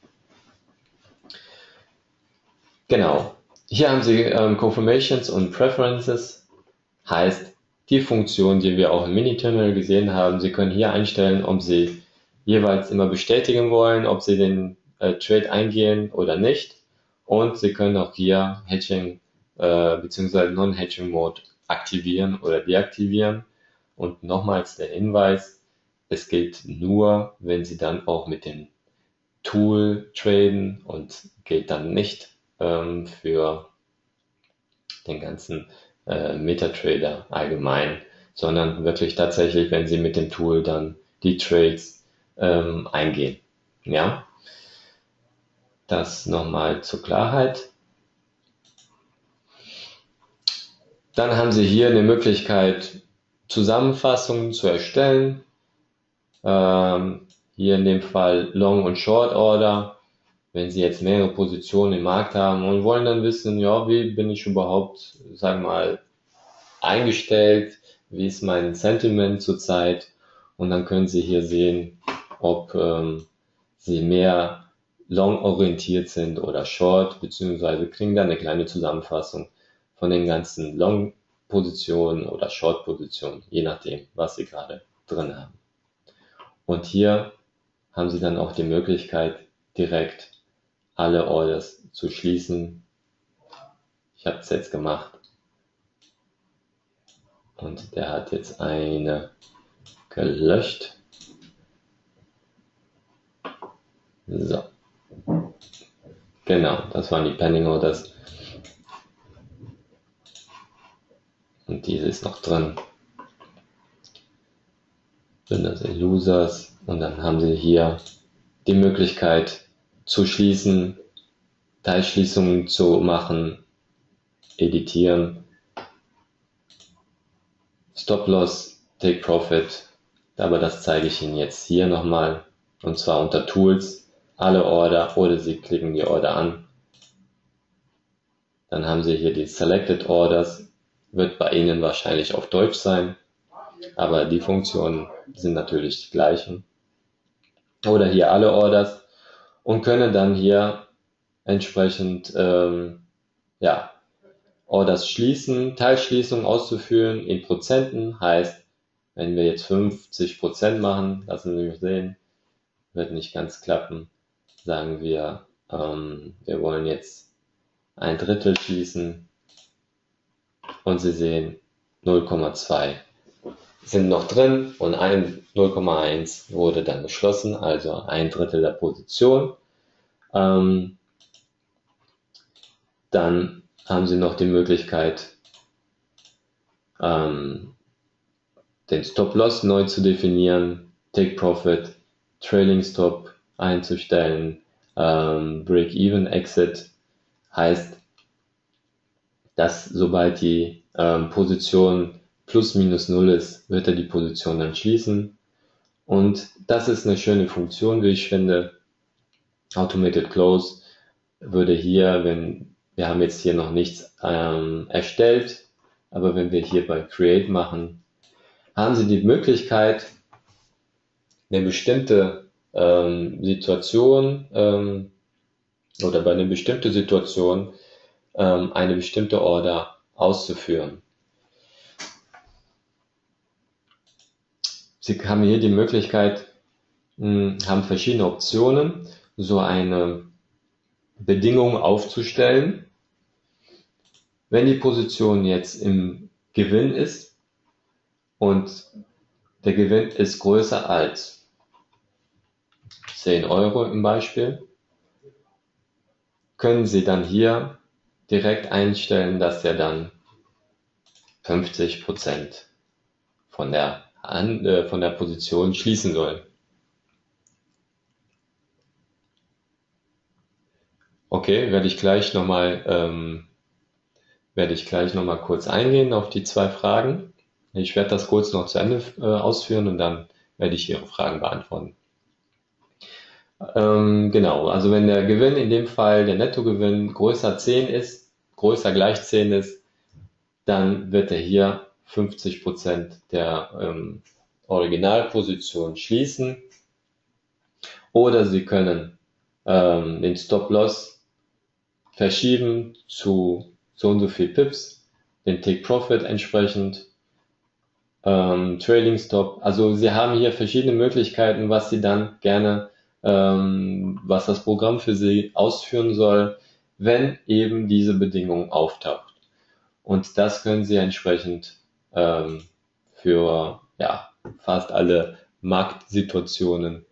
Genau. Hier haben Sie Confirmations und Preferences. Heißt, die Funktion, die wir auch im Mini-Terminal gesehen haben. Sie können hier einstellen, ob Sie jeweils immer bestätigen wollen, ob Sie den Trade eingehen oder nicht. Und Sie können auch hier Hedging bzw. Non-Hedging Mode aktivieren oder deaktivieren. Und nochmals der Hinweis, es gilt nur, wenn Sie dann auch mit dem Tool traden und gilt dann nicht für den ganzen MetaTrader allgemein, sondern wirklich tatsächlich, wenn Sie mit dem Tool dann die Trades eingehen. Ja, das nochmal zur Klarheit. Dann haben Sie hier eine Möglichkeit, Zusammenfassungen zu erstellen. Hier in dem Fall Long- und Short-Order. Wenn Sie jetzt mehrere Positionen im Markt haben und wollen dann wissen, ja, wie bin ich überhaupt, sagen wir mal, eingestellt, wie ist mein Sentiment zurzeit, und dann können Sie hier sehen, ob Sie mehr long orientiert sind oder short, beziehungsweise kriegen dann eine kleine Zusammenfassung von den ganzen Long Positionen oder Short Positionen, je nachdem, was Sie gerade drin haben. Und hier haben Sie dann auch die Möglichkeit, direkt alle Orders zu schließen. Ich habe es jetzt gemacht und der hat jetzt eine gelöscht. So, genau, das waren die Pending Orders und diese ist noch drin. Winners and Losers, und dann haben Sie hier die Möglichkeit zu schließen, Teilschließungen zu machen, editieren, Stop-Loss, Take Profit, aber das zeige ich Ihnen jetzt hier nochmal, und zwar unter Tools, alle Order, oder Sie klicken die Order an. Dann haben Sie hier die Selected Orders, wird bei Ihnen wahrscheinlich auf Deutsch sein, aber die Funktionen sind natürlich die gleichen. Oder hier alle Orders und können dann hier entsprechend Orders schließen, Teilschließungen auszuführen in Prozenten. Heißt, wenn wir jetzt 50% machen, lassen Sie mich sehen, wird nicht ganz klappen. Sagen wir, wir wollen jetzt ein Drittel schließen und Sie sehen 0,2 sind noch drin und 0,1 wurde dann geschlossen, also 1/3 der Position. Dann haben Sie noch die Möglichkeit, den Stop-Loss neu zu definieren, Take-Profit, Trailing Stop einzustellen, Break-Even Exit heißt, dass sobald die Position plus minus null ist, wird er die Position dann schließen. Und das ist eine schöne Funktion, wie ich finde. Automated Close würde hier, wenn wir haben jetzt hier noch nichts erstellt, aber wenn wir hier bei Create machen, haben Sie die Möglichkeit, eine bestimmte Situation oder bei einer bestimmten Situation eine bestimmte Order auszuführen. Sie haben hier die Möglichkeit, haben verschiedene Optionen, so eine Bedingung aufzustellen. Wenn die Position jetzt im Gewinn ist und der Gewinn ist größer als 10 Euro im Beispiel, können Sie dann hier direkt einstellen, dass er dann 50% von der Position schließen soll. Okay, werde ich gleich nochmal kurz eingehen auf die 2 Fragen. Ich werde das kurz noch zu Ende ausführen und dann werde ich Ihre Fragen beantworten. Genau, also wenn der Gewinn, in dem Fall der Nettogewinn, größer gleich 10 ist, dann wird er hier 50% der Originalposition schließen. Oder Sie können den Stop-Loss verschieben zu so und so viel Pips, den Take-Profit entsprechend, Trailing Stop. Also Sie haben hier verschiedene Möglichkeiten, was Sie dann gerne, was das Programm für Sie ausführen soll, wenn eben diese Bedingung auftaucht. Und das können Sie entsprechend für fast alle Marktsituationen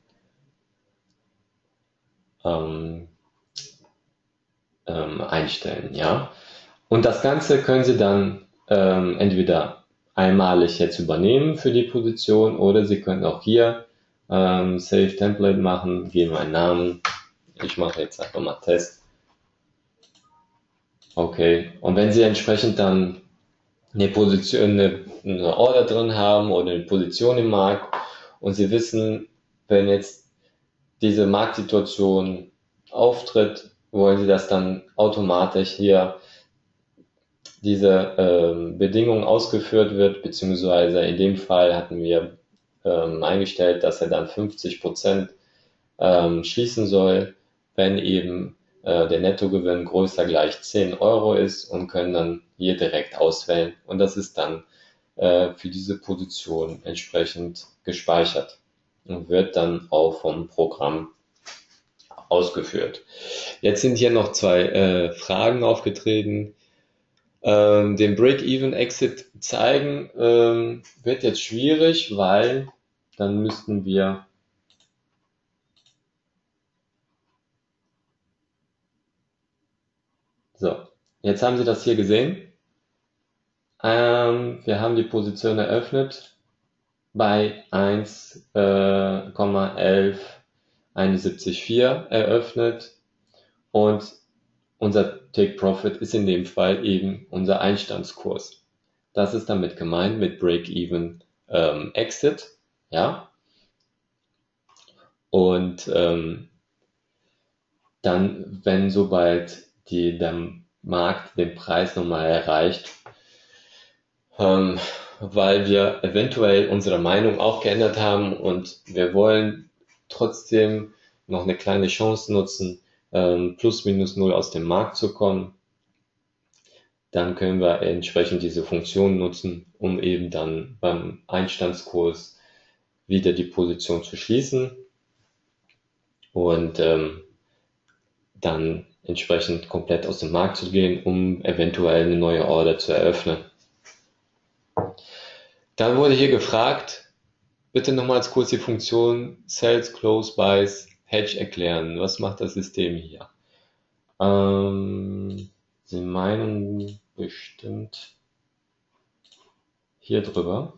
einstellen, ja. Und das Ganze können Sie dann entweder einmalig jetzt übernehmen für die Position oder Sie können auch hier Save Template machen, geben einen Namen. Ich mache jetzt einfach mal Test. Okay, und wenn Sie entsprechend dann eine Order drin haben oder eine Position im Markt und Sie wissen, wenn jetzt diese Marktsituation auftritt, wollen Sie das dann automatisch hier diese Bedingung ausgeführt wird, beziehungsweise in dem Fall hatten wir eingestellt, dass er dann 50% schließen soll, wenn eben der Nettogewinn größer gleich 10 Euro ist und können dann hier direkt auswählen und das ist dann für diese Position entsprechend gespeichert und wird dann auch vom Programm ausgeführt. Jetzt sind hier noch 2 Fragen aufgetreten. Den Break-Even-Exit zeigen wird jetzt schwierig, weil dann müssten wir so, jetzt haben Sie das hier gesehen. Wir haben die Position eröffnet bei 1,1171,4 eröffnet und unser Take Profit ist in dem Fall eben unser Einstandskurs. Das ist damit gemeint mit Break-Even Exit, ja. Und dann, wenn sobald der Markt den Preis nochmal erreicht, weil wir eventuell unsere Meinung auch geändert haben und wir wollen trotzdem noch eine kleine Chance nutzen, plus minus null aus dem Markt zu kommen, dann können wir entsprechend diese Funktion nutzen, um eben dann beim Einstandskurs wieder die Position zu schließen und dann entsprechend komplett aus dem Markt zu gehen, um eventuell eine neue Order zu eröffnen. Dann wurde hier gefragt, bitte nochmals kurz die Funktion Sells, Close, Buys, Hedge erklären. Was macht das System hier? Sie meinen bestimmt hier drüber,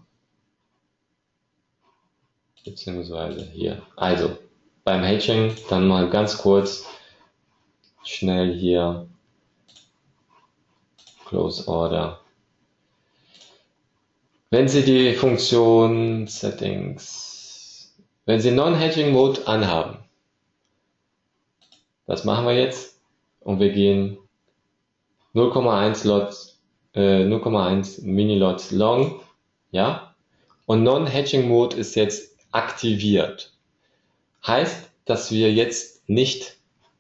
beziehungsweise hier. Also, beim Hedging dann mal ganz kurz schnell hier Close Order. Wenn Sie die Funktion Settings, wenn Sie Non-Hedging Mode anhaben, das machen wir jetzt und wir gehen 0,1 Lots, 0,1 Mini-Lots long, ja, und Non-Hedging Mode ist jetzt aktiviert. Heißt, dass wir jetzt nicht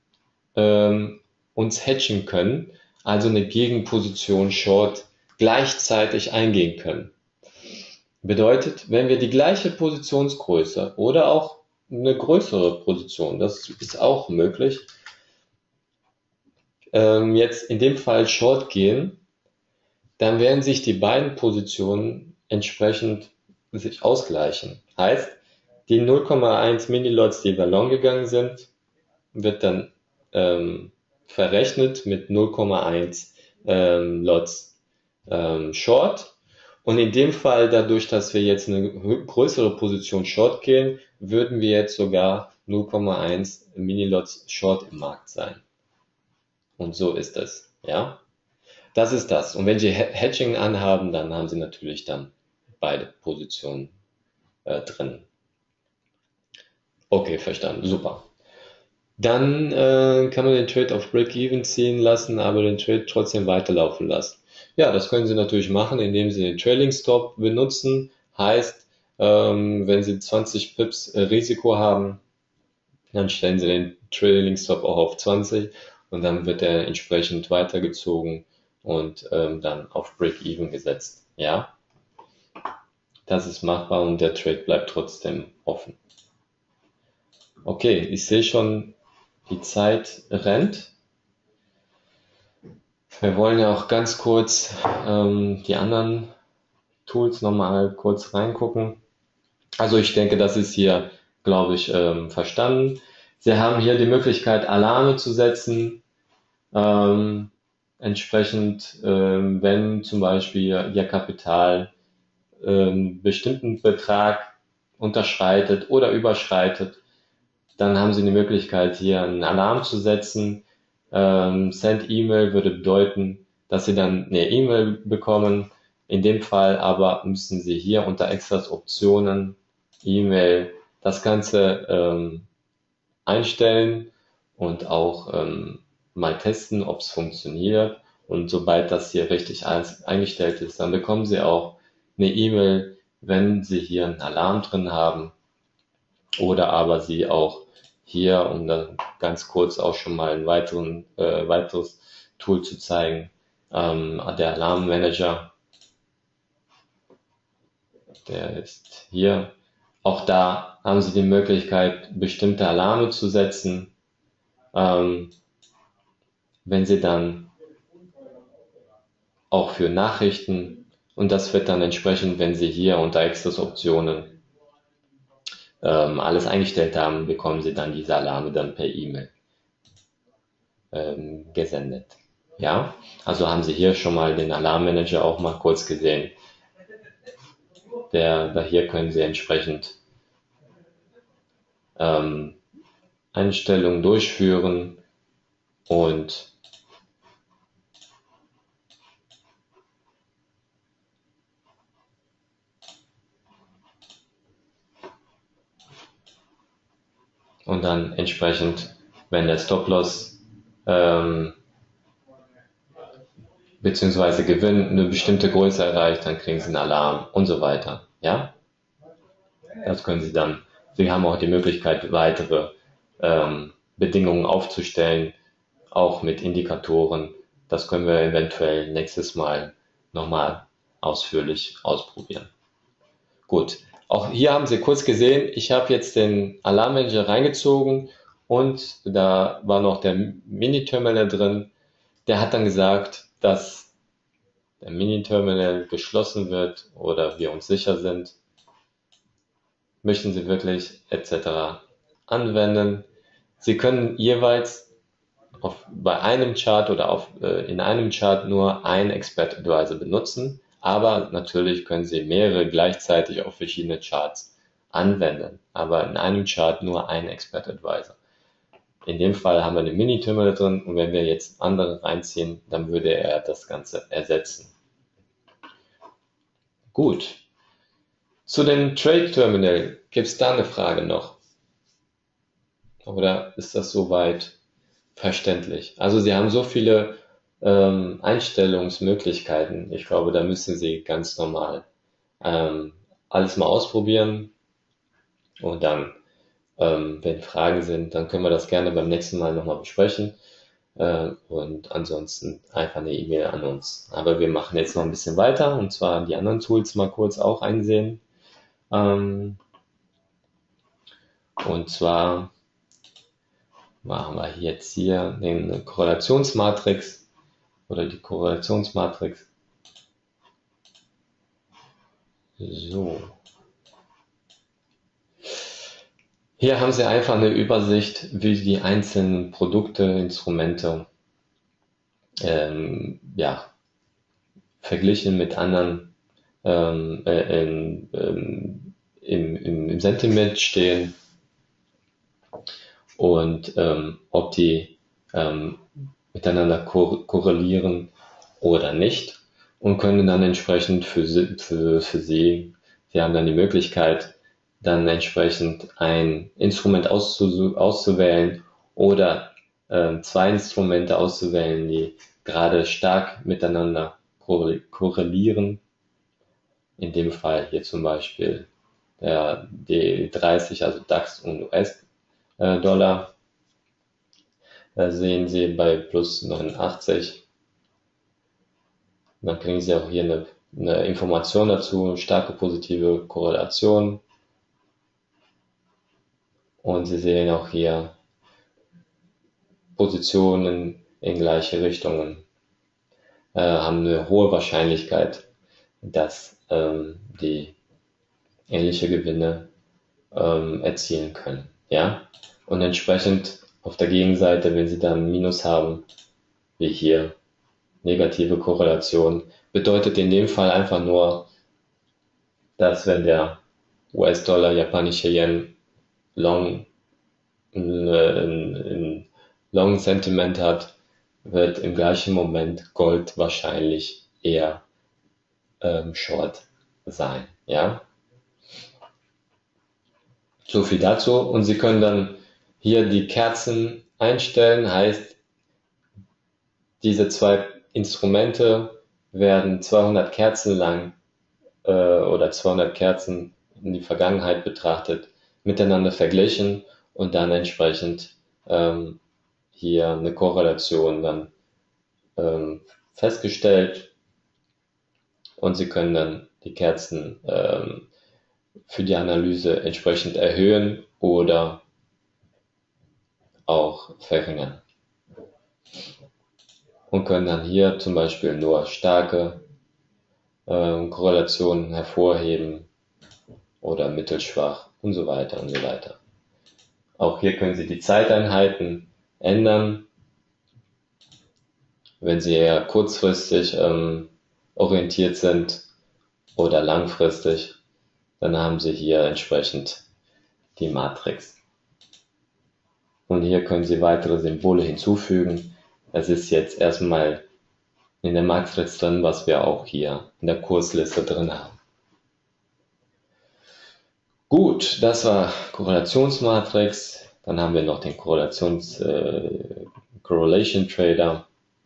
uns hedgen können, also eine Gegenposition Short gleichzeitig eingehen können. Bedeutet, wenn wir die gleiche Positionsgröße oder auch eine größere Position, das ist auch möglich, jetzt in dem Fall Short gehen, dann werden sich die beiden Positionen entsprechend sich ausgleichen. Heißt, die 0,1 Minilots, die wir long gegangen sind, wird dann verrechnet mit 0,1 Lots Short. Und in dem Fall, dadurch, dass wir jetzt eine größere Position Short gehen, würden wir jetzt sogar 0,1 Minilots Short im Markt sein. Und so ist es, ja. Das ist das. Und wenn Sie Hedging anhaben, dann haben Sie natürlich dann beide Positionen drin. Okay, verstanden. Super. Dann kann man den Trade auf Break-Even ziehen lassen, aber den Trade trotzdem weiterlaufen lassen. Ja, das können Sie natürlich machen, indem Sie den Trailing Stop benutzen. Heißt, wenn Sie 20 Pips Risiko haben, dann stellen Sie den Trailing Stop auch auf 20 und dann wird er entsprechend weitergezogen und dann auf Break-Even gesetzt. Ja, das ist machbar und der Trade bleibt trotzdem offen. Okay, ich sehe schon, die Zeit rennt. Wir wollen ja auch ganz kurz die anderen Tools nochmal kurz reingucken. Also ich denke, das ist hier, glaube ich, verstanden. Sie haben hier die Möglichkeit, Alarme zu setzen, entsprechend, wenn zum Beispiel Ihr Kapital bestimmten Betrag unterschreitet oder überschreitet, dann haben Sie die Möglichkeit, hier einen Alarm zu setzen. Send E-Mail würde bedeuten, dass Sie dann eine E-Mail bekommen. In dem Fall aber müssen Sie hier unter Extras Optionen, E-Mail, das Ganze einstellen und auch mal testen, ob es funktioniert. Und sobald das hier richtig alles eingestellt ist, dann bekommen Sie auch eine E-Mail, wenn Sie hier einen Alarm drin haben oder aber Sie auch hier, um dann ganz kurz auch schon mal ein weiteres Tool zu zeigen, der Alarmmanager, der ist hier. Auch da haben Sie die Möglichkeit, bestimmte Alarme zu setzen. Wenn Sie dann auch für Nachrichten, und das wird dann entsprechend, wenn Sie hier unter Extras Optionen alles eingestellt haben, bekommen Sie dann diese Alarme dann per E-Mail gesendet. Ja, also haben Sie hier schon mal den Alarmmanager auch mal kurz gesehen. Hier können Sie entsprechend Einstellungen durchführen und dann entsprechend, wenn der Stop-Loss beziehungsweise Gewinn eine bestimmte Größe erreicht, dann kriegen Sie einen Alarm und so weiter. Ja, das können Sie dann. Sie haben auch die Möglichkeit, weitere Bedingungen aufzustellen, auch mit Indikatoren. Das können wir eventuell nächstes Mal nochmal ausführlich ausprobieren. Gut, auch hier haben Sie kurz gesehen, ich habe jetzt den Alarmmanager reingezogen und da war noch der Mini-Terminal drin. Der hat dann gesagt, dass der Mini-Terminal geschlossen wird oder wir uns sicher sind, möchten Sie wirklich etc. anwenden. Sie können jeweils bei einem Chart oder in einem Chart nur einen Expert Advisor benutzen, aber natürlich können Sie mehrere gleichzeitig auf verschiedene Charts anwenden, aber in einem Chart nur einen Expert Advisor. In dem Fall haben wir eine Mini-Terminal drin und wenn wir jetzt andere reinziehen, dann würde er das Ganze ersetzen. Gut. Zu dem Trade Terminal, gibt es da eine Frage noch? Oder ist das soweit verständlich? Also Sie haben so viele Einstellungsmöglichkeiten. Ich glaube, da müssen Sie ganz normal alles mal ausprobieren und dann, wenn Fragen sind, dann können wir das gerne beim nächsten Mal nochmal besprechen. Und ansonsten einfach eine E-Mail an uns. Aber wir machen jetzt noch ein bisschen weiter und zwar die anderen Tools mal kurz auch einsehen. Und zwar machen wir jetzt hier den Korrelationsmatrix oder die Korrelationsmatrix. So. Hier haben Sie einfach eine Übersicht, wie die einzelnen Produkte, Instrumente verglichen mit anderen im Sentiment stehen und ob die miteinander korrelieren oder nicht und können dann entsprechend für Sie haben dann die Möglichkeit, dann entsprechend ein Instrument auszuwählen oder zwei Instrumente auszuwählen, die gerade stark miteinander korrelieren. In dem Fall hier zum Beispiel der D30, also DAX und US-Dollar. Da sehen Sie bei plus 89. Dann kriegen Sie auch hier eine Information dazu, starke positive Korrelation. Und Sie sehen auch hier Positionen in gleiche Richtungen haben eine hohe Wahrscheinlichkeit, dass die ähnliche Gewinne erzielen können. Ja? Und entsprechend auf der Gegenseite, wenn Sie dann Minus haben, wie hier, negative Korrelation, bedeutet in dem Fall einfach nur, dass wenn der US-Dollar, japanische Yen Long Long Sentiment hat, wird im gleichen Moment Gold wahrscheinlich eher Short sein. Ja? So viel dazu. Und Sie können dann hier die Kerzen einstellen, heißt, diese zwei Instrumente werden 200 Kerzen lang oder 200 Kerzen in die Vergangenheit betrachtet, miteinander verglichen und dann entsprechend hier eine Korrelation dann festgestellt und Sie können dann die Kerzen für die Analyse entsprechend erhöhen oder auch verringern und können dann hier zum Beispiel nur starke Korrelationen hervorheben oder mittelschwach und so weiter und so weiter. Auch hier können Sie die Zeiteinheiten ändern. Wenn Sie eher kurzfristig orientiert sind oder langfristig, dann haben Sie hier entsprechend die Matrix. Und hier können Sie weitere Symbole hinzufügen. Es ist jetzt erstmal in der Matrix drin, was wir auch hier in der Kursliste drin haben. Gut, das war Korrelationsmatrix. Dann haben wir noch den Correlation Trader.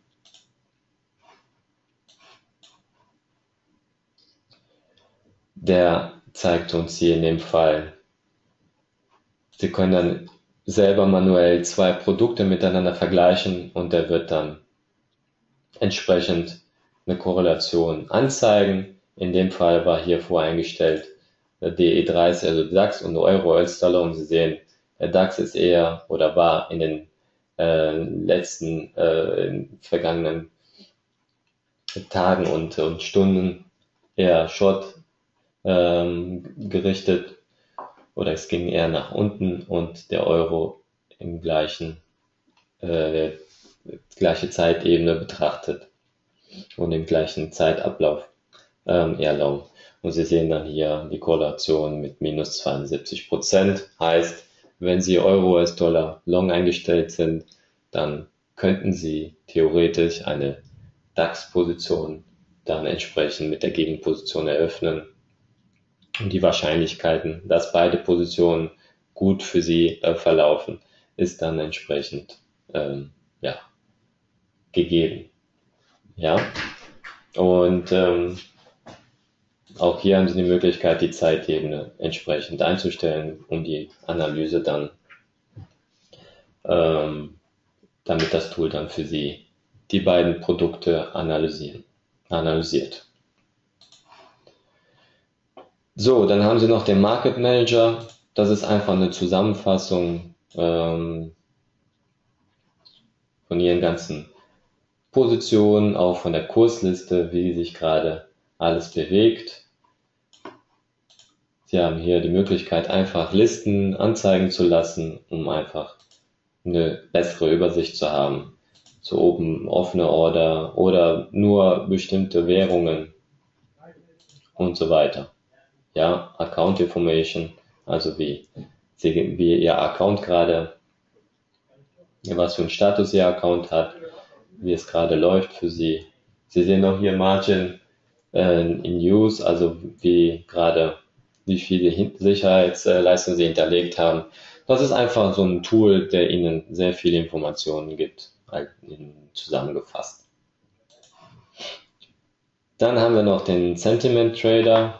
Der zeigt uns hier in dem Fall, Sie können dann selber manuell zwei Produkte miteinander vergleichen und der wird dann entsprechend eine Korrelation anzeigen. In dem Fall war hier voreingestellt der DE30, also DAX und Euro, US-Dollar, und Sie sehen, der DAX ist eher oder war in den vergangenen Tagen und Stunden eher short gerichtet, oder es ging eher nach unten und der Euro im gleiche Zeitebene betrachtet und im gleichen Zeitablauf eher long. Und Sie sehen dann hier die Korrelation mit minus 72%. Heißt, wenn Sie Euro-US-Dollar long eingestellt sind, dann könnten Sie theoretisch eine DAX-Position dann entsprechend mit der Gegenposition eröffnen. Und die Wahrscheinlichkeiten, dass beide Positionen gut für Sie verlaufen, ist dann entsprechend ja, gegeben. Ja, und auch hier haben Sie die Möglichkeit, die Zeitebene entsprechend einzustellen, um die Analyse dann, damit das Tool dann für Sie die beiden Produkte analysiert. So, dann haben Sie noch den Market Manager. Das ist einfach eine Zusammenfassung von Ihren ganzen Positionen, auch von der Kursliste, wie sich gerade alles bewegt. Sie haben hier die Möglichkeit, einfach Listen anzeigen zu lassen, um einfach eine bessere Übersicht zu haben. So oben offene Order oder nur bestimmte Währungen und so weiter. Ja, Account Information, also wie Ihr Account gerade, was für einen Status Ihr Account hat, wie es gerade läuft für Sie. Sie sehen auch hier Margin in Use, also wie viele Sicherheitsleistungen Sie hinterlegt haben. Das ist einfach so ein Tool, der Ihnen sehr viele Informationen gibt, halt zusammengefasst. Dann haben wir noch den Sentiment Trader.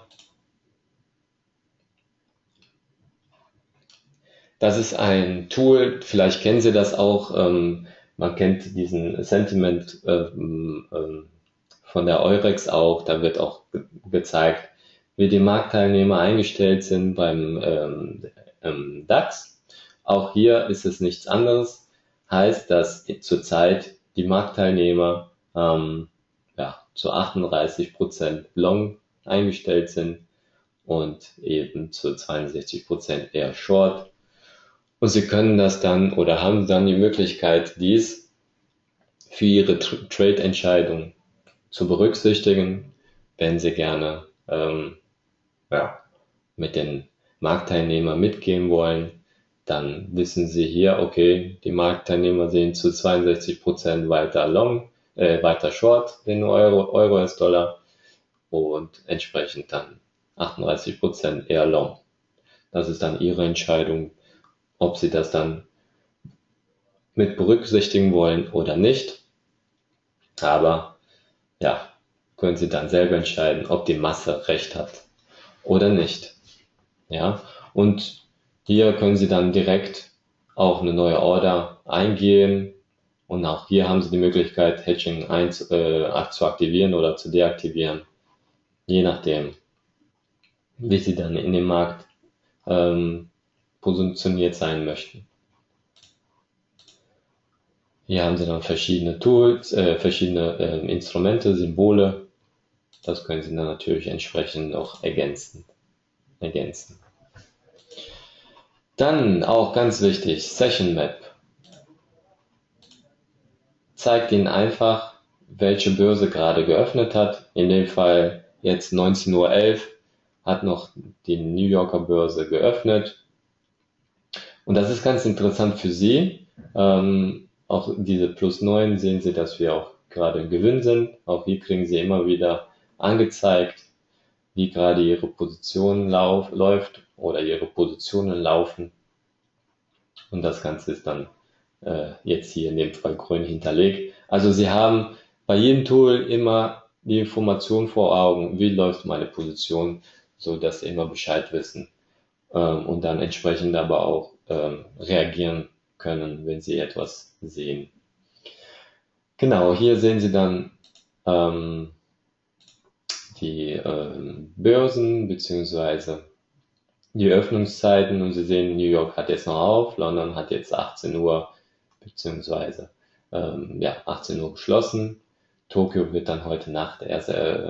Das ist ein Tool, vielleicht kennen Sie das auch. Man kennt diesen Sentiment von der Eurex auch. Da wird auch gezeigt, wie die Marktteilnehmer eingestellt sind beim DAX. Auch hier ist es nichts anderes. Heißt, dass zurzeit die Marktteilnehmer zu 38% long eingestellt sind und eben zu 62% eher short. Und Sie können das dann oder haben dann die Möglichkeit, dies für Ihre Trade-Entscheidung zu berücksichtigen, wenn Sie gerne mit den Marktteilnehmern mitgehen wollen. Dann wissen Sie hier, okay, die Marktteilnehmer sehen zu 62% weiter long, weiter short den Euro-US-Dollar und entsprechend dann 38% eher long. Das ist dann Ihre Entscheidung, ob Sie das dann mit berücksichtigen wollen oder nicht. Aber ja, können Sie dann selber entscheiden, ob die Masse recht hat oder nicht. Ja, und hier können Sie dann direkt auch eine neue Order eingehen und auch hier haben Sie die Möglichkeit, Hedging zu aktivieren oder zu deaktivieren, je nachdem, wie Sie dann in dem Markt positioniert sein möchten. Hier haben Sie dann verschiedene Tools, verschiedene Instrumente, Symbole. Das können Sie dann natürlich entsprechend noch ergänzen. Dann auch ganz wichtig, Session Map. Zeigt Ihnen einfach, welche Börse gerade geöffnet hat. In dem Fall jetzt 19:11 Uhr hat noch die New Yorker Börse geöffnet. Und das ist ganz interessant für Sie. Auch diese +9 sehen Sie, dass wir auch gerade im Gewinn sind. Auch hier kriegen Sie immer wieder angezeigt, wie gerade Ihre Position läuft oder Ihre Positionen laufen. Und das Ganze ist dann jetzt hier in dem Fall grün hinterlegt. Also Sie haben bei jedem Tool immer die Information vor Augen, wie läuft meine Position, so dass Sie immer Bescheid wissen und dann entsprechend aber auch reagieren können, wenn Sie etwas sehen. Genau, hier sehen Sie dann die Börsen bzw. die Öffnungszeiten und Sie sehen, New York hat jetzt noch auf, London hat jetzt 18 Uhr bzw. 18 Uhr geschlossen, Tokio wird dann heute Nacht erst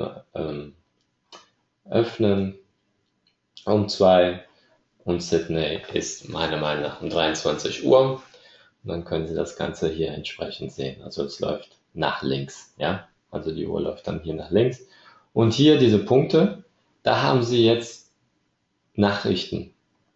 öffnen um 2 und Sydney ist meiner Meinung nach um 23 Uhr. Und dann können Sie das Ganze hier entsprechend sehen. Also es läuft nach links, ja. Also die Uhr läuft dann hier nach links. Und hier diese Punkte, da haben Sie jetzt Nachrichten.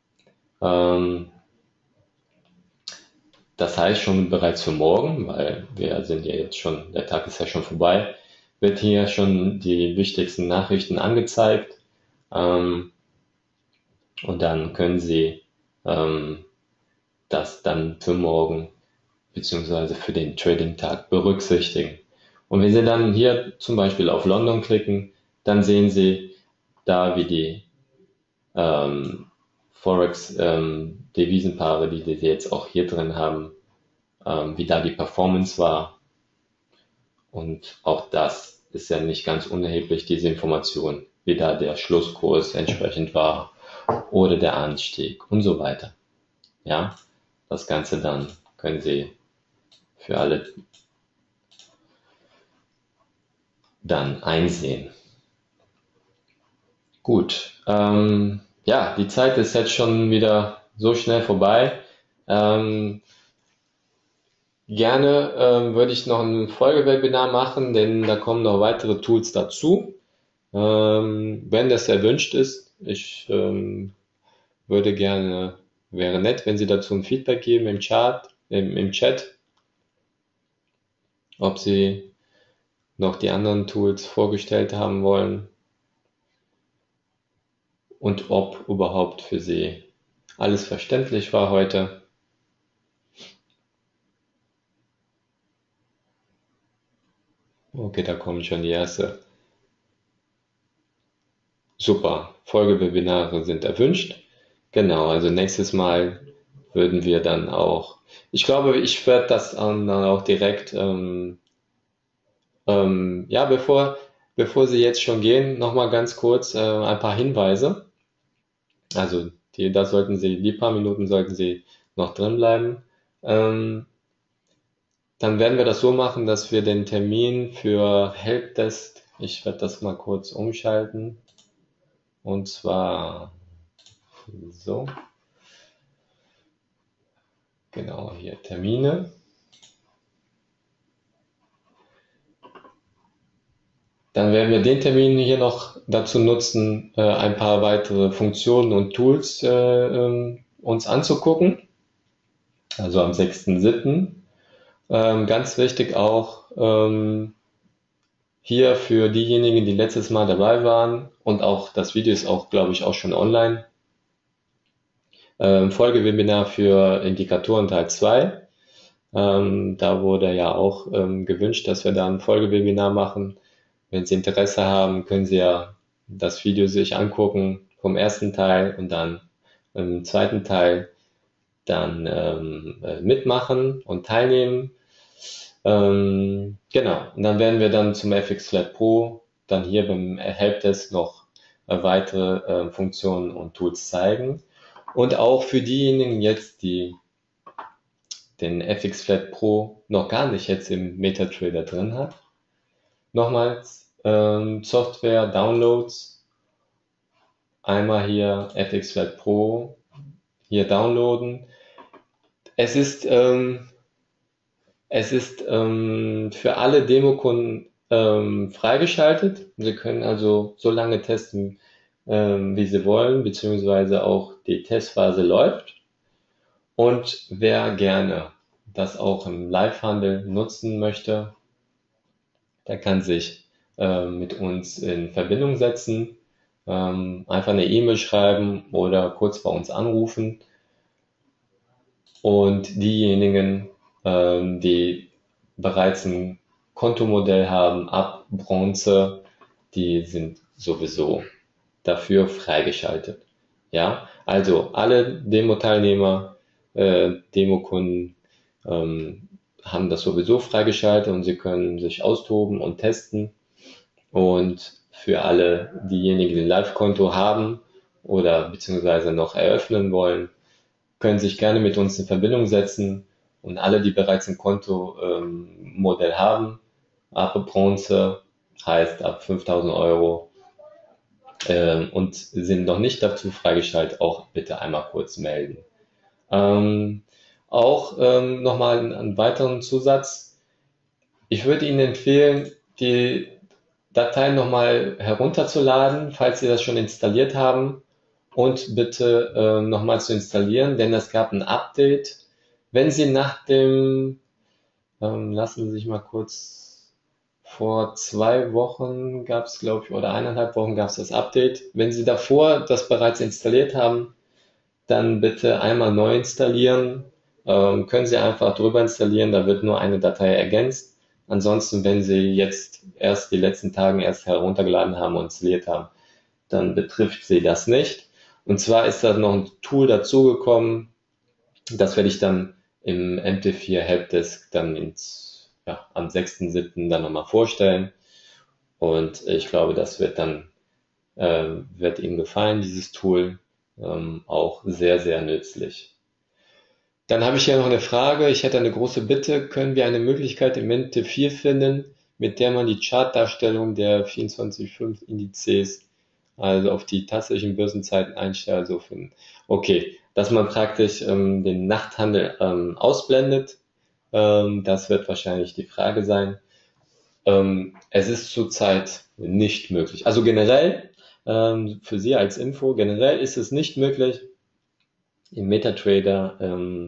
Das heißt schon bereits für morgen, weil wir sind ja jetzt schon, der Tag ist ja schon vorbei, wird hier schon die wichtigsten Nachrichten angezeigt. Und dann können Sie das dann für morgen beziehungsweise für den Trading-Tag berücksichtigen. Und wenn Sie dann hier zum Beispiel auf London klicken, dann sehen Sie da, wie die Forex-Devisenpaare, die Sie jetzt auch hier drin haben, wie da die Performance war. Und auch das ist ja nicht ganz unerheblich, diese Information, wie da der Schlusskurs entsprechend war oder der Anstieg und so weiter. Ja, das Ganze dann können Sie für alle dann einsehen. Gut, ja, die Zeit ist jetzt schon wieder so schnell vorbei. Gerne würde ich noch ein Folgewebinar machen, denn da kommen noch weitere Tools dazu. Wenn das erwünscht ist, ich würde gerne, wäre nett, wenn Sie dazu ein Feedback geben im Chat, ob Sie noch die anderen Tools vorgestellt haben wollen und ob überhaupt für Sie alles verständlich war heute. Okay, da kommen schon die erste. Super, Folgewebinare sind erwünscht. Genau, also nächstes Mal würden wir dann auch, ich glaube, ich werde das dann auch direkt, ja, bevor Sie jetzt schon gehen, nochmal ganz kurz ein paar Hinweise. Also die paar Minuten sollten Sie noch drin bleiben. Dann werden wir das so machen, dass wir den Termin für Helpdesk, ich werde das mal kurz umschalten, und zwar so, genau hier Termine. Dann werden wir den Termin hier noch dazu nutzen, ein paar weitere Funktionen und Tools uns anzugucken. Also am 6.7. Ganz wichtig auch hier für diejenigen, die letztes Mal dabei waren, und auch das Video ist auch, glaube ich, auch schon online. Folgewebinar für Indikatoren Teil 2. Da wurde ja auch gewünscht, dass wir da ein Folgewebinar machen. Wenn Sie Interesse haben, können Sie ja das Video sich angucken vom ersten Teil und dann im zweiten Teil dann mitmachen und teilnehmen. Genau, und dann werden wir dann zum FX Flat Pro dann hier beim Helpdesk noch weitere Funktionen und Tools zeigen. Und auch für diejenigen jetzt, die den FX Flat Pro noch gar nicht jetzt im MetaTrader drin hat. Nochmals, Software, Downloads, einmal hier FX Flat Pro, hier downloaden. Es ist für alle Demokunden freigeschaltet. Sie können also so lange testen, wie Sie wollen, beziehungsweise auch die Testphase läuft. Und wer gerne das auch im Live-Handel nutzen möchte, der kann sich mit uns in Verbindung setzen, einfach eine E-Mail schreiben oder kurz bei uns anrufen. Und diejenigen, die bereits ein Kontomodell haben ab Bronze, die sind sowieso dafür freigeschaltet. Ja, also alle Demo-Teilnehmer, Demokunden haben das sowieso freigeschaltet und sie können sich austoben und testen. Und für alle diejenigen, die ein Live-Konto haben oder beziehungsweise noch eröffnen wollen, können sich gerne mit uns in Verbindung setzen. Und alle, die bereits ein Kontomodell haben, ab Bronze heißt ab 5.000 Euro und sind noch nicht dazu freigeschaltet, auch bitte einmal kurz melden. Ähm, auch nochmal einen weiteren Zusatz. Ich würde Ihnen empfehlen, die Dateien nochmal herunterzuladen, falls Sie das schon installiert haben, und bitte nochmal zu installieren, denn es gab ein Update. Wenn Sie nach dem, lassen Sie sich mal kurz, vor 2 Wochen gab es, glaube ich, oder 1,5 Wochen gab es das Update. Wenn Sie davor das bereits installiert haben, dann bitte einmal neu installieren. Können Sie einfach drüber installieren, da wird nur eine Datei ergänzt. Ansonsten, wenn Sie jetzt erst die letzten Tage erst heruntergeladen haben und installiert haben, dann betrifft Sie das nicht. Und zwar ist da noch ein Tool dazugekommen, das werde ich dann im MT4 Helpdesk dann am 6.7. dann nochmal vorstellen. Und ich glaube, das wird Ihnen gefallen, dieses Tool, auch sehr, sehr nützlich. Dann habe ich hier noch eine Frage. Ich hätte eine große Bitte. Können wir eine Möglichkeit im MT4 finden, mit der man die Chartdarstellung der 24/5 Indizes, also auf die tatsächlichen Börsenzeiten einstellt, so finden? Okay, dass man praktisch den Nachthandel ausblendet, das wird wahrscheinlich die Frage sein. Es ist zurzeit nicht möglich. Also generell, für Sie als Info, generell ist es nicht möglich, im MetaTrader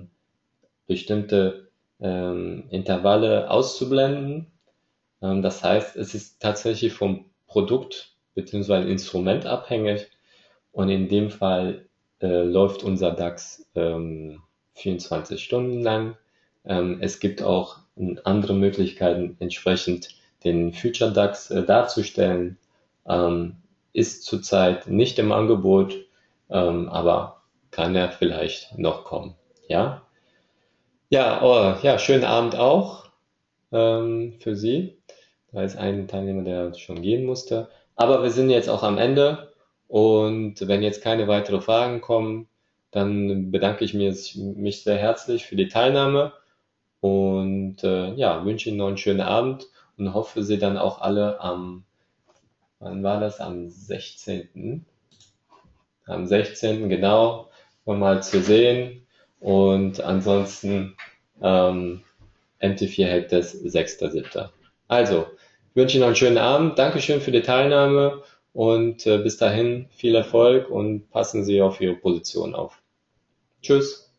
bestimmte Intervalle auszublenden. Das heißt, es ist tatsächlich vom Produkt bzw. Instrument abhängig, und in dem Fall läuft unser DAX 24 Stunden lang. Es gibt auch andere Möglichkeiten, entsprechend den Future DAX darzustellen. Ähm, ist zurzeit nicht im Angebot, aber kann er vielleicht noch kommen. Ja, ja, oh, ja, schönen Abend auch für Sie. Da ist ein Teilnehmer, der schon gehen musste. Aber wir sind jetzt auch am Ende, und wenn jetzt keine weiteren Fragen kommen, dann bedanke ich mich sehr herzlich für die Teilnahme und ja, wünsche Ihnen noch einen schönen Abend und hoffe, Sie dann auch alle wann war das? Am 16. Am 16. genau, nochmal zu sehen. Und ansonsten MT4 hält das 6.7. Also, ich wünsche Ihnen noch einen schönen Abend. Dankeschön für die Teilnahme und bis dahin viel Erfolg und passen Sie auf Ihre Position auf. Tschüss.